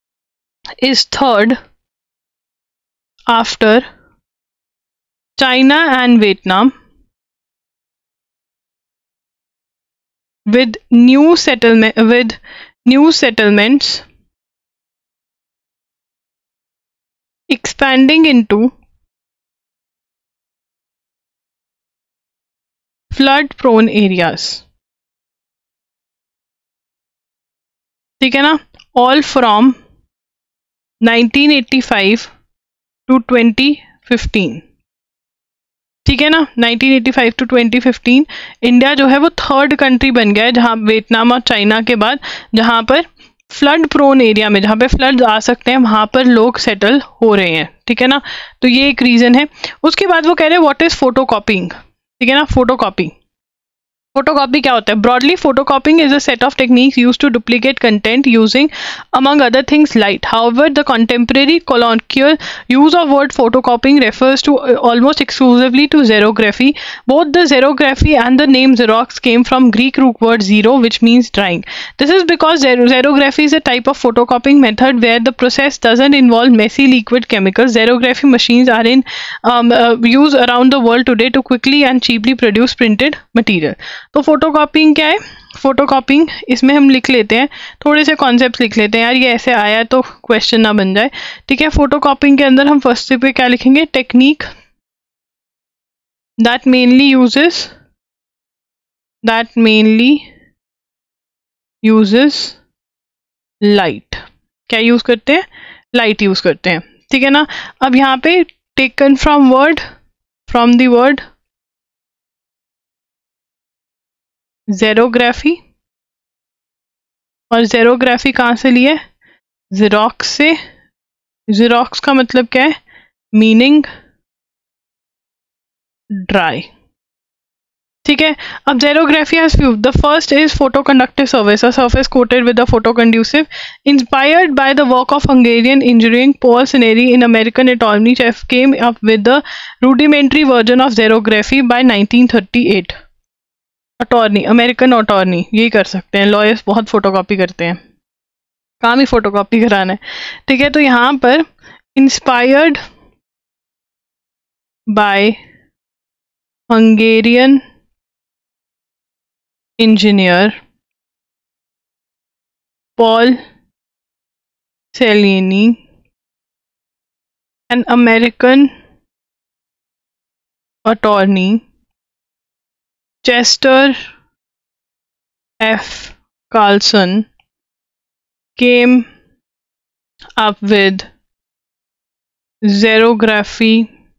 is third after China and Vietnam with new settlement with new settlements expanding into flood prone areas. ठीक है ना, all from nineteen eighty five to twenty fifteen. ठीक है ना, nineteen eighty five to twenty fifteen India जो है वो third country बन गया है, जहां वियतनाम और चाइना के बाद, जहां पर फ्लड प्रोन एरिया में, जहां पे फ्लड आ सकते हैं, वहां पर लोग सेटल हो रहे हैं. ठीक है ना, तो ये एक रीजन है. उसके बाद वो कह रहे हैं व्हाट इज फोटोकॉपिंग. ठीक है ना, फोटोकॉपी फोटोकॉपी क्या होता है? Broadly photocopying is a set of techniques used to duplicate content using among other things light. However, the contemporary colloquial use of word photocopying refers to uh, almost exclusively to xerography. Both the xerography and the name Xerox came from Greek root word xero, which means drying. This is because xer xerography is a type of photocopying method where the process doesn't involve messy liquid chemicals. Xerography machines are in um, uh, use around the world today to quickly and cheaply produce printed material. तो photocopying क्या है? Photocopying, इसमें हम लिख लेते हैं, थोड़े से कॉन्सेप्ट लिख लेते हैं यार, ये ऐसे आया तो क्वेश्चन ना बन जाए. ठीक है, फोटोकॉपिंग के अंदर हम फर्स्ट पे क्या लिखेंगे? Technique that mainly uses that mainly uses light. क्या यूज करते हैं? लाइट यूज करते हैं. ठीक है ना, अब यहाँ पे taken from word from the word xerography, और ज़ेरोग्राफी कहाँ से लिए? ज़ेरॉक्स से. ज़ेरॉक्स का मतलब क्या है? Meaning dry. ठीक है, अब xerography has few. The first is photoconductive surface, a surface coated with a photoconductive. Inspired by the work of Hungarian engineering Paul सिनेरी in American attorney chef came up with the rudimentary version of xerography by nineteen thirty eight. Attorney, American attorney, यही कर सकते हैं. Lawyers बहुत photocopy करते हैं, काम ही photocopy कराना है. ठीक है, तो यहाँ पर inspired by Hungarian engineer Paul Selenyi an American attorney Chester F. Carlson came up with xerography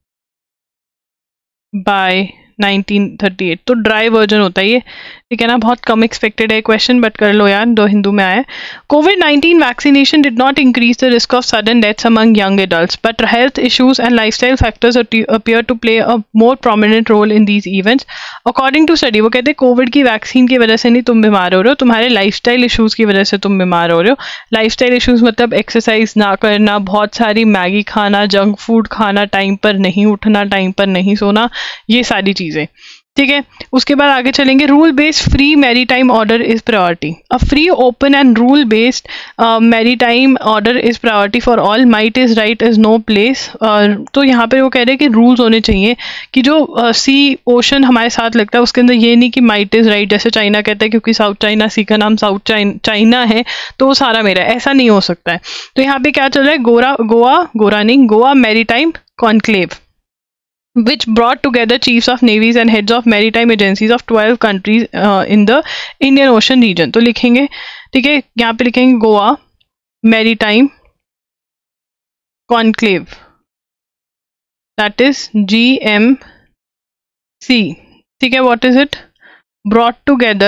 by nineteen thirty eight. तो ड्राई वर्जन होता है ये. ठीक है ना, बहुत कम एक्सपेक्टेड है क्वेश्चन, बट कर लो यार, दो हिंदू में आया. Covid nineteen vaccination did not increase the risk of sudden deaths among young adults, but health issues and lifestyle factors appear to play a more prominent role in these events. According to study, वो कहते हैं Covid की vaccine की वजह से नहीं तुम बीमार हो रहे हो, तुम्हारे लाइफस्टाइल इश्यूज की वजह से तुम बीमार हो रहे हो. लाइफस्टाइल इश्यूज मतलब एक्सरसाइज ना करना, बहुत सारी मैगी खाना, जंक फूड खाना, टाइम पर नहीं उठना, टाइम पर नहीं सोना, ये सारी चीजें. ठीक है, उसके बाद आगे चलेंगे. Rule based free maritime order is priority. A free open and rule based maritime order is priority for all. Might is right is no place. तो यहाँ पे वो कह रहे हैं कि रूल्स होने चाहिए कि जो सी uh, ओशन हमारे साथ लगता है उसके अंदर ये नहीं कि माइट इज राइट, जैसे चाइना कहता है क्योंकि साउथ चाइना सी का नाम साउथ चाइना है तो वो सारा मेरा, ऐसा नहीं हो सकता है. तो यहाँ पे क्या चल रहा है? गोरा गोवा गोरा नहीं Goa maritime conclave, which brought together chiefs of navies and heads of maritime agencies of twelve countries uh, in the Indian Ocean region. तो लिखेंगे, ठीक है, यहाँ पे लिखेंगे Goa maritime conclave, that is G M C. ठीक है, what is it? brought together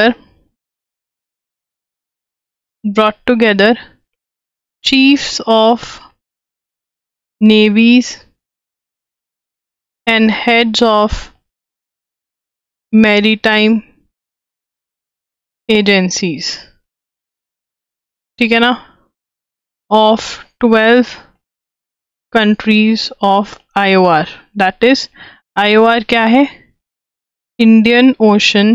brought together chiefs of navies and heads of maritime agencies. ठीक है ना, of twelve countries of I O R. That is I O R क्या है? Indian Ocean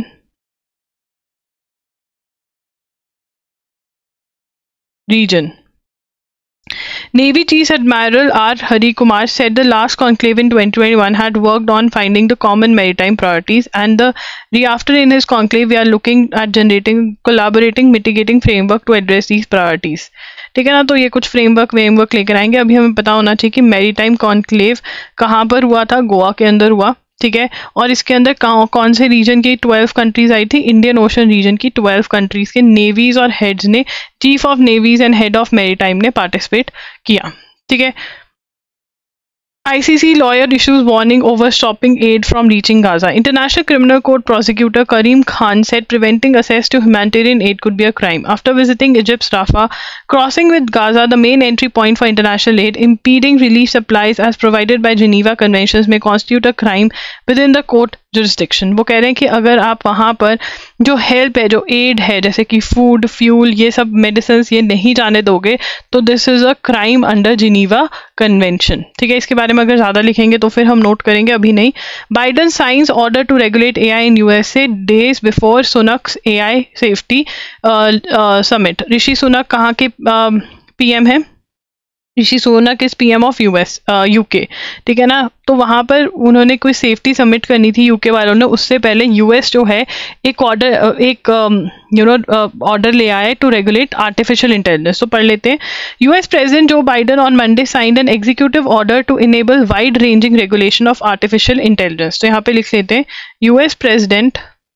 region. Navy Chief Admiral R. Hari Kumar said the last conclave in twenty twenty-one had worked on finding the common maritime priorities, and the reafter in his conclave we are looking at generating collaborating mitigating framework to address these priorities. ठीक है ना, तो ये कुछ framework framework लेकर आएंगे. अभी हमें पता होना चाहिए कि मैरीटाइम कॉन्क्लेव कहाँ पर हुआ था, गोवा के अंदर हुआ. ठीक है, और इसके अंदर कौन से रीजन की ट्वेल्व कंट्रीज आई थी, इंडियन ओशन रीजन की ट्वेल्व कंट्रीज के नेवीज और हेड्स ने, chief of navies and head of maritime ने पार्टिसिपेट किया. ठीक है. I C C lawyer issues warning over stopping aid from reaching Gaza. International Criminal Court prosecutor Karim Khan said preventing access to humanitarian aid could be a crime. After visiting Egypt's Rafah, crossing with Gaza, the main entry point for international aid, impeding relief supplies as provided by Geneva Conventions may constitute a crime within the court jurisdiction. वो कह रहे हैं कि अगर आप वहाँ पर जो हेल्प है, जो एड है, जैसे कि फूड, फ्यूल, ये सब मेडिसिन ये नहीं जाने दोगे तो this is a crime under Geneva convention. ठीक है, इसके बारे में अगर ज़्यादा लिखेंगे तो फिर हम नोट करेंगे, अभी नहीं. Biden signs order to regulate AI in USA days before Sunak's AI safety summit. Rishi Sunak कहाँ के पीएम है? Rishi Sunak is PM of US UK. ठीक है ना, तो वहाँ पर उन्होंने कोई सेफ्टी सबमिट करनी थी यूके वालों ने. उससे पहले यूएस जो है एक ऑर्डर एक यू नो ऑर्डर ले आया है टू रेगुलेट आर्टिफिशियल इंटेलिजेंस. तो पढ़ लेते हैं. US president Joe Biden on Monday signed an executive order to enable wide ranging regulation of artificial intelligence. तो यहाँ पे लिख लेते हैं US president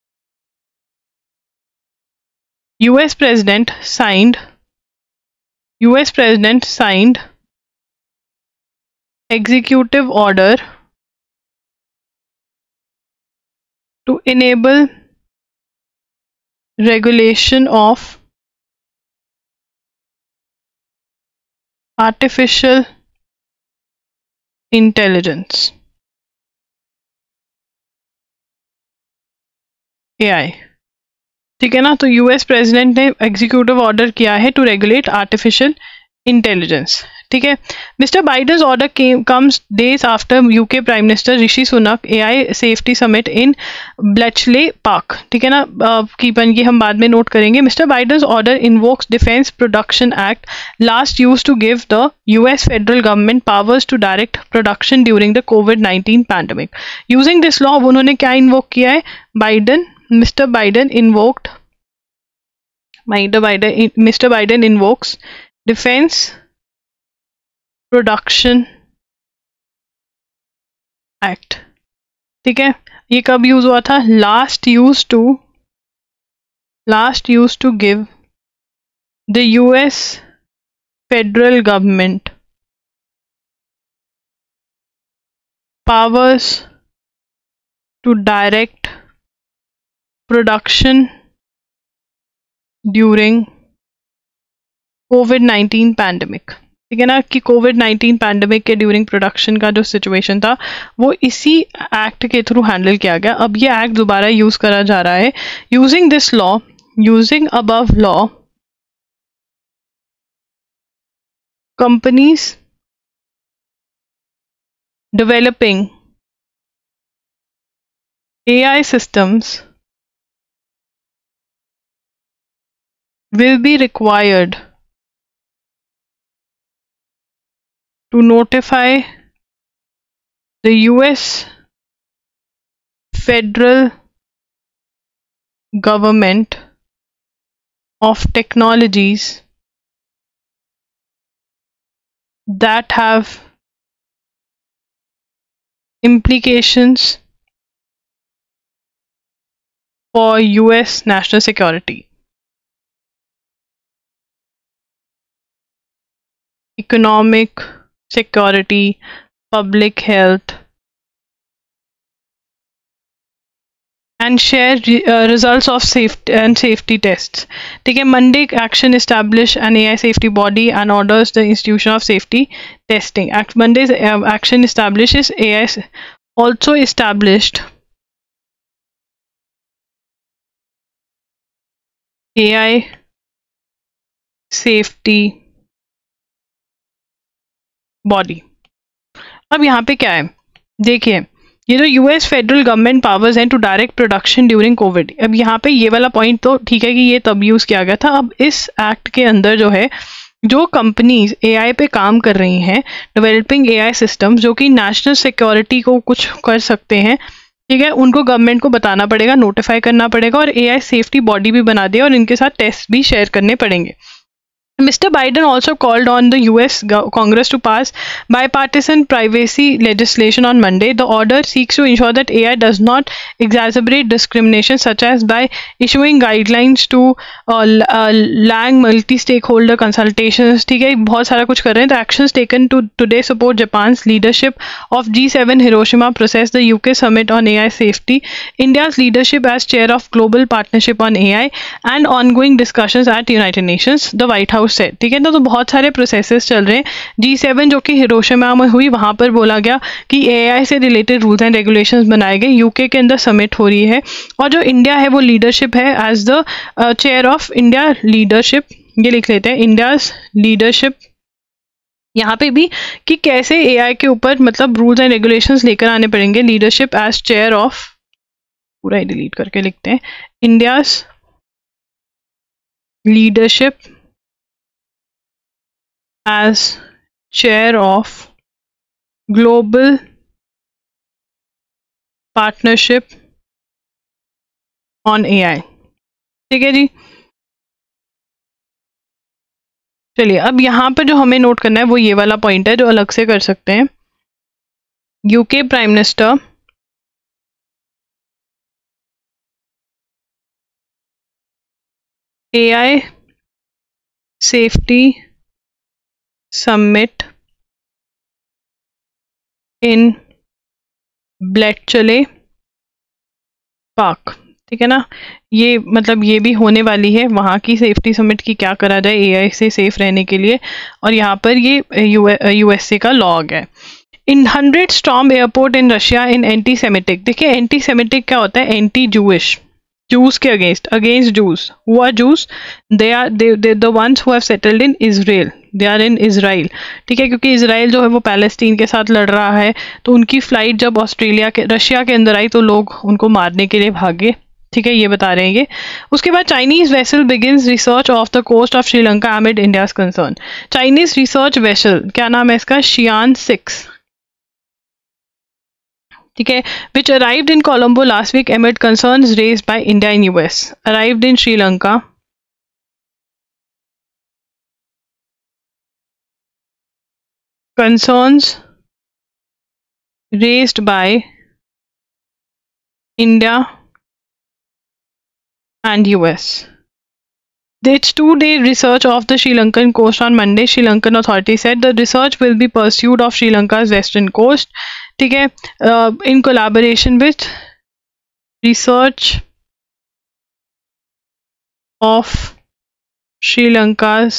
US president signed U S President signed executive order to enable regulation of artificial intelligence A I. ठीक है ना, तो यूएस प्रेसिडेंट ने एग्जीक्यूटिव ऑर्डर किया है टू रेगुलेट आर्टिफिशियल इंटेलिजेंस. ठीक है. Mister Biden's order comes days after UK prime minister Rishi Sunak AI safety summit in Bletchley Park. ठीक है ना, कीपन ये हम बाद में नोट करेंगे. Mister Biden's order invokes defence production act last use to give the US federal government powers to direct production during the covid nineteen pandemic. Using this law उन्होंने क्या इन्वोक किया है? Biden Mister Biden invoked Mister Biden Mister Biden invokes Defense Production Act. ठीक है, ये कब use हुआ था? Last use to last use to give the US federal government powers to direct production during covid nineteen pandemic. ठीक है ना, कि कोविड नाइनटीन पैंडेमिक के ड्यूरिंग प्रोडक्शन का जो सिचुएशन था वो इसी एक्ट के थ्रू हैंडल किया गया. अब ये एक्ट दोबारा यूज करा जा रहा है. Using this law using above law companies developing A I systems will be required to notify the U S federal government of technologies that have implications for U S national security, economic security, public health, and share uh, results of safety and safety tests. ठीक है, Monday action establish an A I safety body and orders the institution of safety testing. Act Monday's uh, action establishes A I also established A I safety body. अब यहाँ पे क्या है देखिए, ये जो यूएस फेडरल गवर्नमेंट पावर्स हैं to direct production during covid. अब यहाँ पे ये वाला पॉइंट तो ठीक है कि ये तब यूज किया गया था. अब इस एक्ट के अंदर जो है जो कंपनीज एआई पे काम कर रही हैं, डेवलपिंग एआई सिस्टम्स जो कि नेशनल सिक्योरिटी को कुछ कर सकते हैं, ठीक है, उनको गवर्नमेंट को बताना पड़ेगा, नोटिफाई करना पड़ेगा और एआई सेफ्टी बॉडी भी बना दिया और इनके साथ टेस्ट भी शेयर करने पड़ेंगे. Mister Biden also called on the U S Congress to pass bipartisan privacy legislation on Monday. The order seeks to ensure that A I does not exacerbate discrimination, such as by issuing guidelines to uh, uh, Lang multi-stakeholder consultations. ठीक है, बहुत सारा कुछ कर रहे हैं. The actions taken to today support Japan's leadership of G seven Hiroshima process, the U K summit on A I safety, India's leadership as chair of global partnership on A I, and ongoing discussions at United Nations. The White House से, ठीक है ना. तो बहुत सारे processes चल रहे हैं. जी सेवन जो कि हिरोशिमा में हुई, वहां पर बोला गया कि एआई से रिलेटेड रूल्स एंड रेगुलेशंस बनाए गए. यूके के अंदर समिट हो रही है और जो इंडिया है वो लीडरशिप है as the chair of India leadership. ये लिख लेते हैं, इंडियाज लीडरशिप यहाँ पे भी, कि कैसे एआई के ऊपर मतलब रूल्स एंड रेगुलेशंस लेकर आने पड़ेंगे. लीडरशिप एज चेयर ऑफ, पूरा ही डिलीट करके लिखते हैं, India's leadership as chair of global partnership on A I. ठीक है जी. चलिए, अब यहाँ पर जो हमें नोट करना है वो ये वाला पॉइंट है जो अलग से कर सकते हैं. UK prime minister A I safety summit in Bletchley Park. ठीक है ना, ये मतलब ये भी होने वाली है. वहाँ की सेफ्टी समिट की क्या करा जाए एआई से सेफ रहने के लिए, और यहाँ पर ये यूएसए का लॉग है. In hundred storm airport in Russia in anti semitic. देखिए, एंटी सेमेटिक क्या होता है? एंटी जूइश, जूस के against, against Jews. Who are Jews? They are they the ones who have settled in Israel. They are in Israel. ठीक है, क्योंकि Israel जो है वो पैलेस्टीन के साथ लड़ रहा है, तो उनकी फ्लाइट जब ऑस्ट्रेलिया के रशिया के अंदर आई तो लोग उनको मारने के लिए भागे. ठीक है, ये बता रहे हैं ये. उसके बाद Chinese vessel begins research off the coast of Sri Lanka amid India's concern. Chinese research vessel, क्या नाम है इसका? Shiyan six. ठीक है, which arrived in Colombo last week amid concerns raised by India in US. Arrived in Sri Lanka concerns raised by India and U S. Its two-day research of the Sri Lankan coast on Monday, Sri Lankan authorities said the research will be pursued of Sri Lanka's western coast. ठीक है, uh, in collaboration with research of Sri Lanka's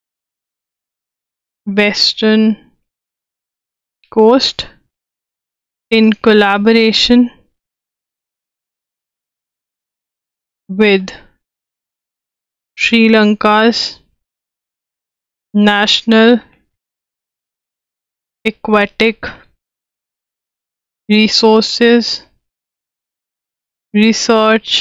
western coast in collaboration with Sri Lanka's National Aquatic Resources Research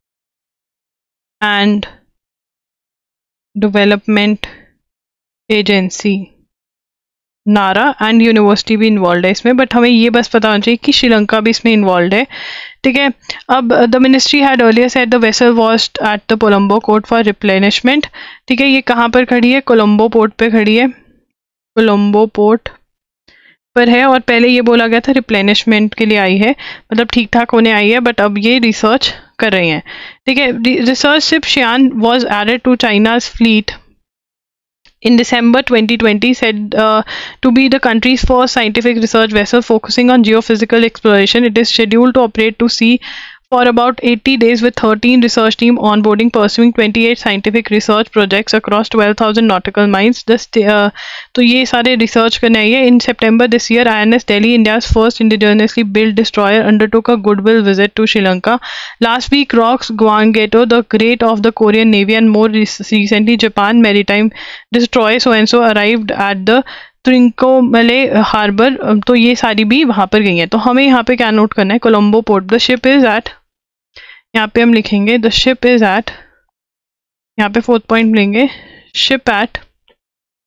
and Development Agency Nara and university भी involve है इसमें, but हमें ये बस पता होना चाहिए कि श्रीलंका भी इसमें इन्वॉल्व है. ठीक है, अब the ministry had earlier said the vessel was at the Colombo port for replenishment. ठीक है, ये कहाँ पर खड़ी है? कोलंबो पोर्ट पे खड़ी है, कोलंबो पोर्ट पर है. और पहले ये बोला गया था रिप्लेनिशमेंट के लिए आई है, मतलब ठीक ठाक होने आई है, बट अब ये रिसर्च कर रही हैं. ठीक है, research ship Shiyan was added to China's fleet in December twenty twenty, said uh, to be the country's first scientific research vessel focusing on geophysical exploration. It is scheduled to operate to sea for about eighty days with thirteen research team onboarding, pursuing twenty-eight scientific research projects across twelve thousand nautical miles. This uh, तो ये सारे research करने आई है. In September this year, I N S Delhi, India's first indigenously built destroyer, undertook a goodwill visit to Sri Lanka. Last week, Rox Gwangeto, the great of the Korean Navy, and more recently Japan maritime destroyer so and so arrived at the Trincomalee harbour. तो ये सारी भी वहां पर गई हैं. तो हमें यहाँ पे क्या नोट करना है? Colombo port. The ship is at, यहाँ पे हम लिखेंगे द शिप इज एट, यहाँ पे फोर्थ पॉइंट लेंगे, ship at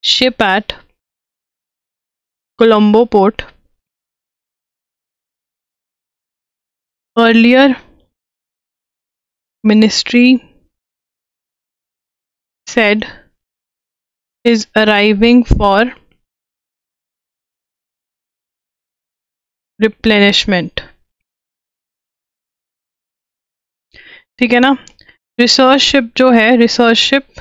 ship at Colombo Port. Earlier, ministry said is arriving for replenishment. ठीक है ना। रिसर्च शिप जो है, research ship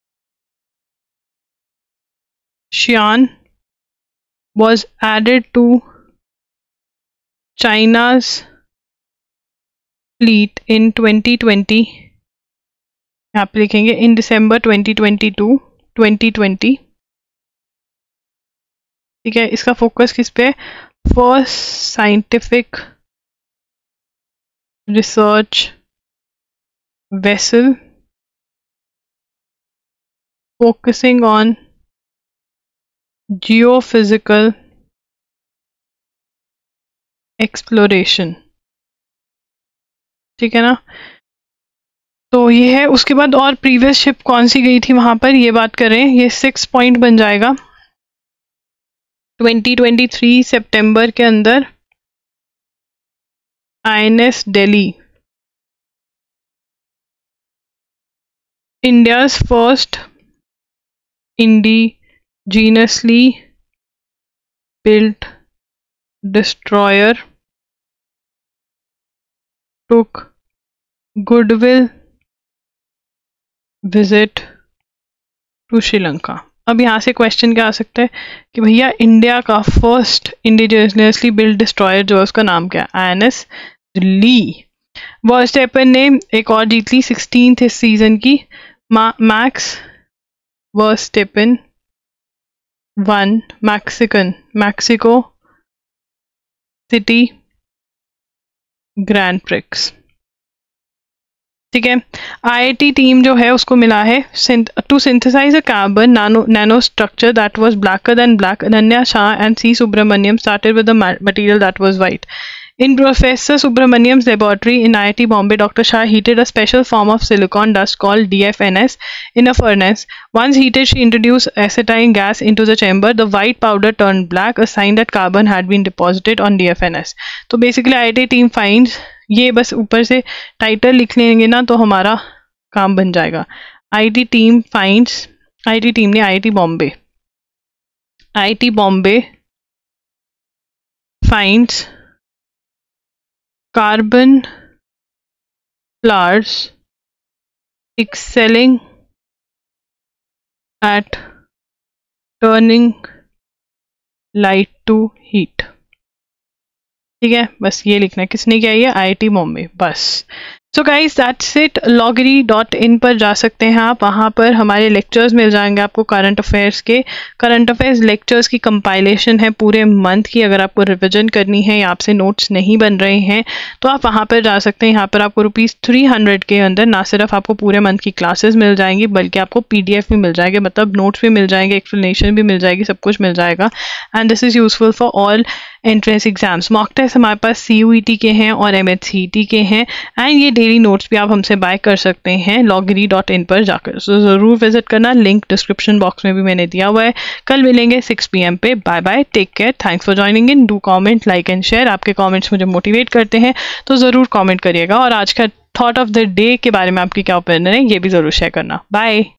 Shiyan was added to China's fleet in twenty twenty. यहाँ पे लिखेंगे in December twenty twenty-two, twenty twenty. ठीक है, इसका फोकस किस पे? First scientific research vessel focusing on geophysical exploration. ठीक है ना। तो ये है। उसके बाद और प्रीवियस शिप कौन सी गई थी वहां पर, ये बात करें, ये सिक्स पॉइंट बन जाएगा। ट्वेंटी ट्वेंटी थ्री सितंबर के अंदर INS Delhi, India's first indigenously built destroyer, took goodwill visit to Sri Lanka. अब यहाँ से क्वेश्चन क्या आ सकता है कि भैया इंडिया का फर्स्ट इंडिजिनियसली बिल्ड डिस्ट्रॉयर जो है उसका नाम क्या है? आईएनएस दिल्ली। वर्स्टेपन ने एक और जीत ली सिक्सटीन्थ इस सीजन की। Max Verstappen won Mexican Mexico City Grand Prix. ठीक है। आईआईटी टीम जो है उसको मिला है to synthesise a carbon nano nano structure that was blacker than black. Ananya Shah and C Subramaniam started with the material that was white. In Professor Subramaniam's laboratory in I I T Bombay, Doctor Shah heated a special form of silicon dust called D F N S in a furnace. Once heated, she introduced acetylene gas into the chamber. The white powder turned black, a sign that carbon had been deposited on D F N S. तो basically I I T team finds, ये बस ऊपर से title लिख लेंगे ना तो हमारा काम बन जाएगा। I I T team finds, I I T team ने I I T Bombay, I I T Bombay finds carbon flowers excelling at turning light to heat. ठीक है, बस ये लिखना है। किसने किया? ये आई आई टी बॉम्बे। बस। So guys that's it. लॉगरी डॉट इन पर जा सकते हैं आप, वहाँ पर हमारे लेक्चर्स मिल जाएंगे आपको करंट अफेयर्स के। करंट अफेयर्स लेक्चर्स की कंपाइलेशन है पूरे मंथ की। अगर आपको रिविजन करनी है या आपसे नोट्स नहीं बन रहे हैं तो आप वहाँ पर जा सकते हैं। यहाँ पर आपको रुपीज़ थ्री हंड्रेड के अंदर ना सिर्फ आपको पूरे मंथ की क्लासेस मिल जाएंगी बल्कि आपको पी डी एफ भी मिल जाएंगे, मतलब नोट्स भी मिल जाएंगे, एक्सप्लेनेशन भी मिल जाएगी, सब कुछ मिल जाएगा। And this is useful for all entrance exams. Mock test हमारे पास सी यू ई टी के हैं और M H C E T के हैं। एंड ये डेली नोट्स भी आप हमसे बाय कर सकते हैं लॉगरी डॉट इन पर जाकर। सो so, ज़रूर विजिट करना, लिंक डिस्क्रिप्शन बॉक्स में भी मैंने दिया हुआ है। कल मिलेंगे सिक्स पी एम पे। Bye bye, take care, thanks for joining in. Do comment, like and share. आपके कॉमेंट्स मुझे मोटिवेट करते हैं तो ज़रूर कॉमेंट करिएगा। और आज का थॉट ऑफ द डे के बारे में आपकी क्या ओपिनियन है ये भी ज़रूर शेयर करना। बाय।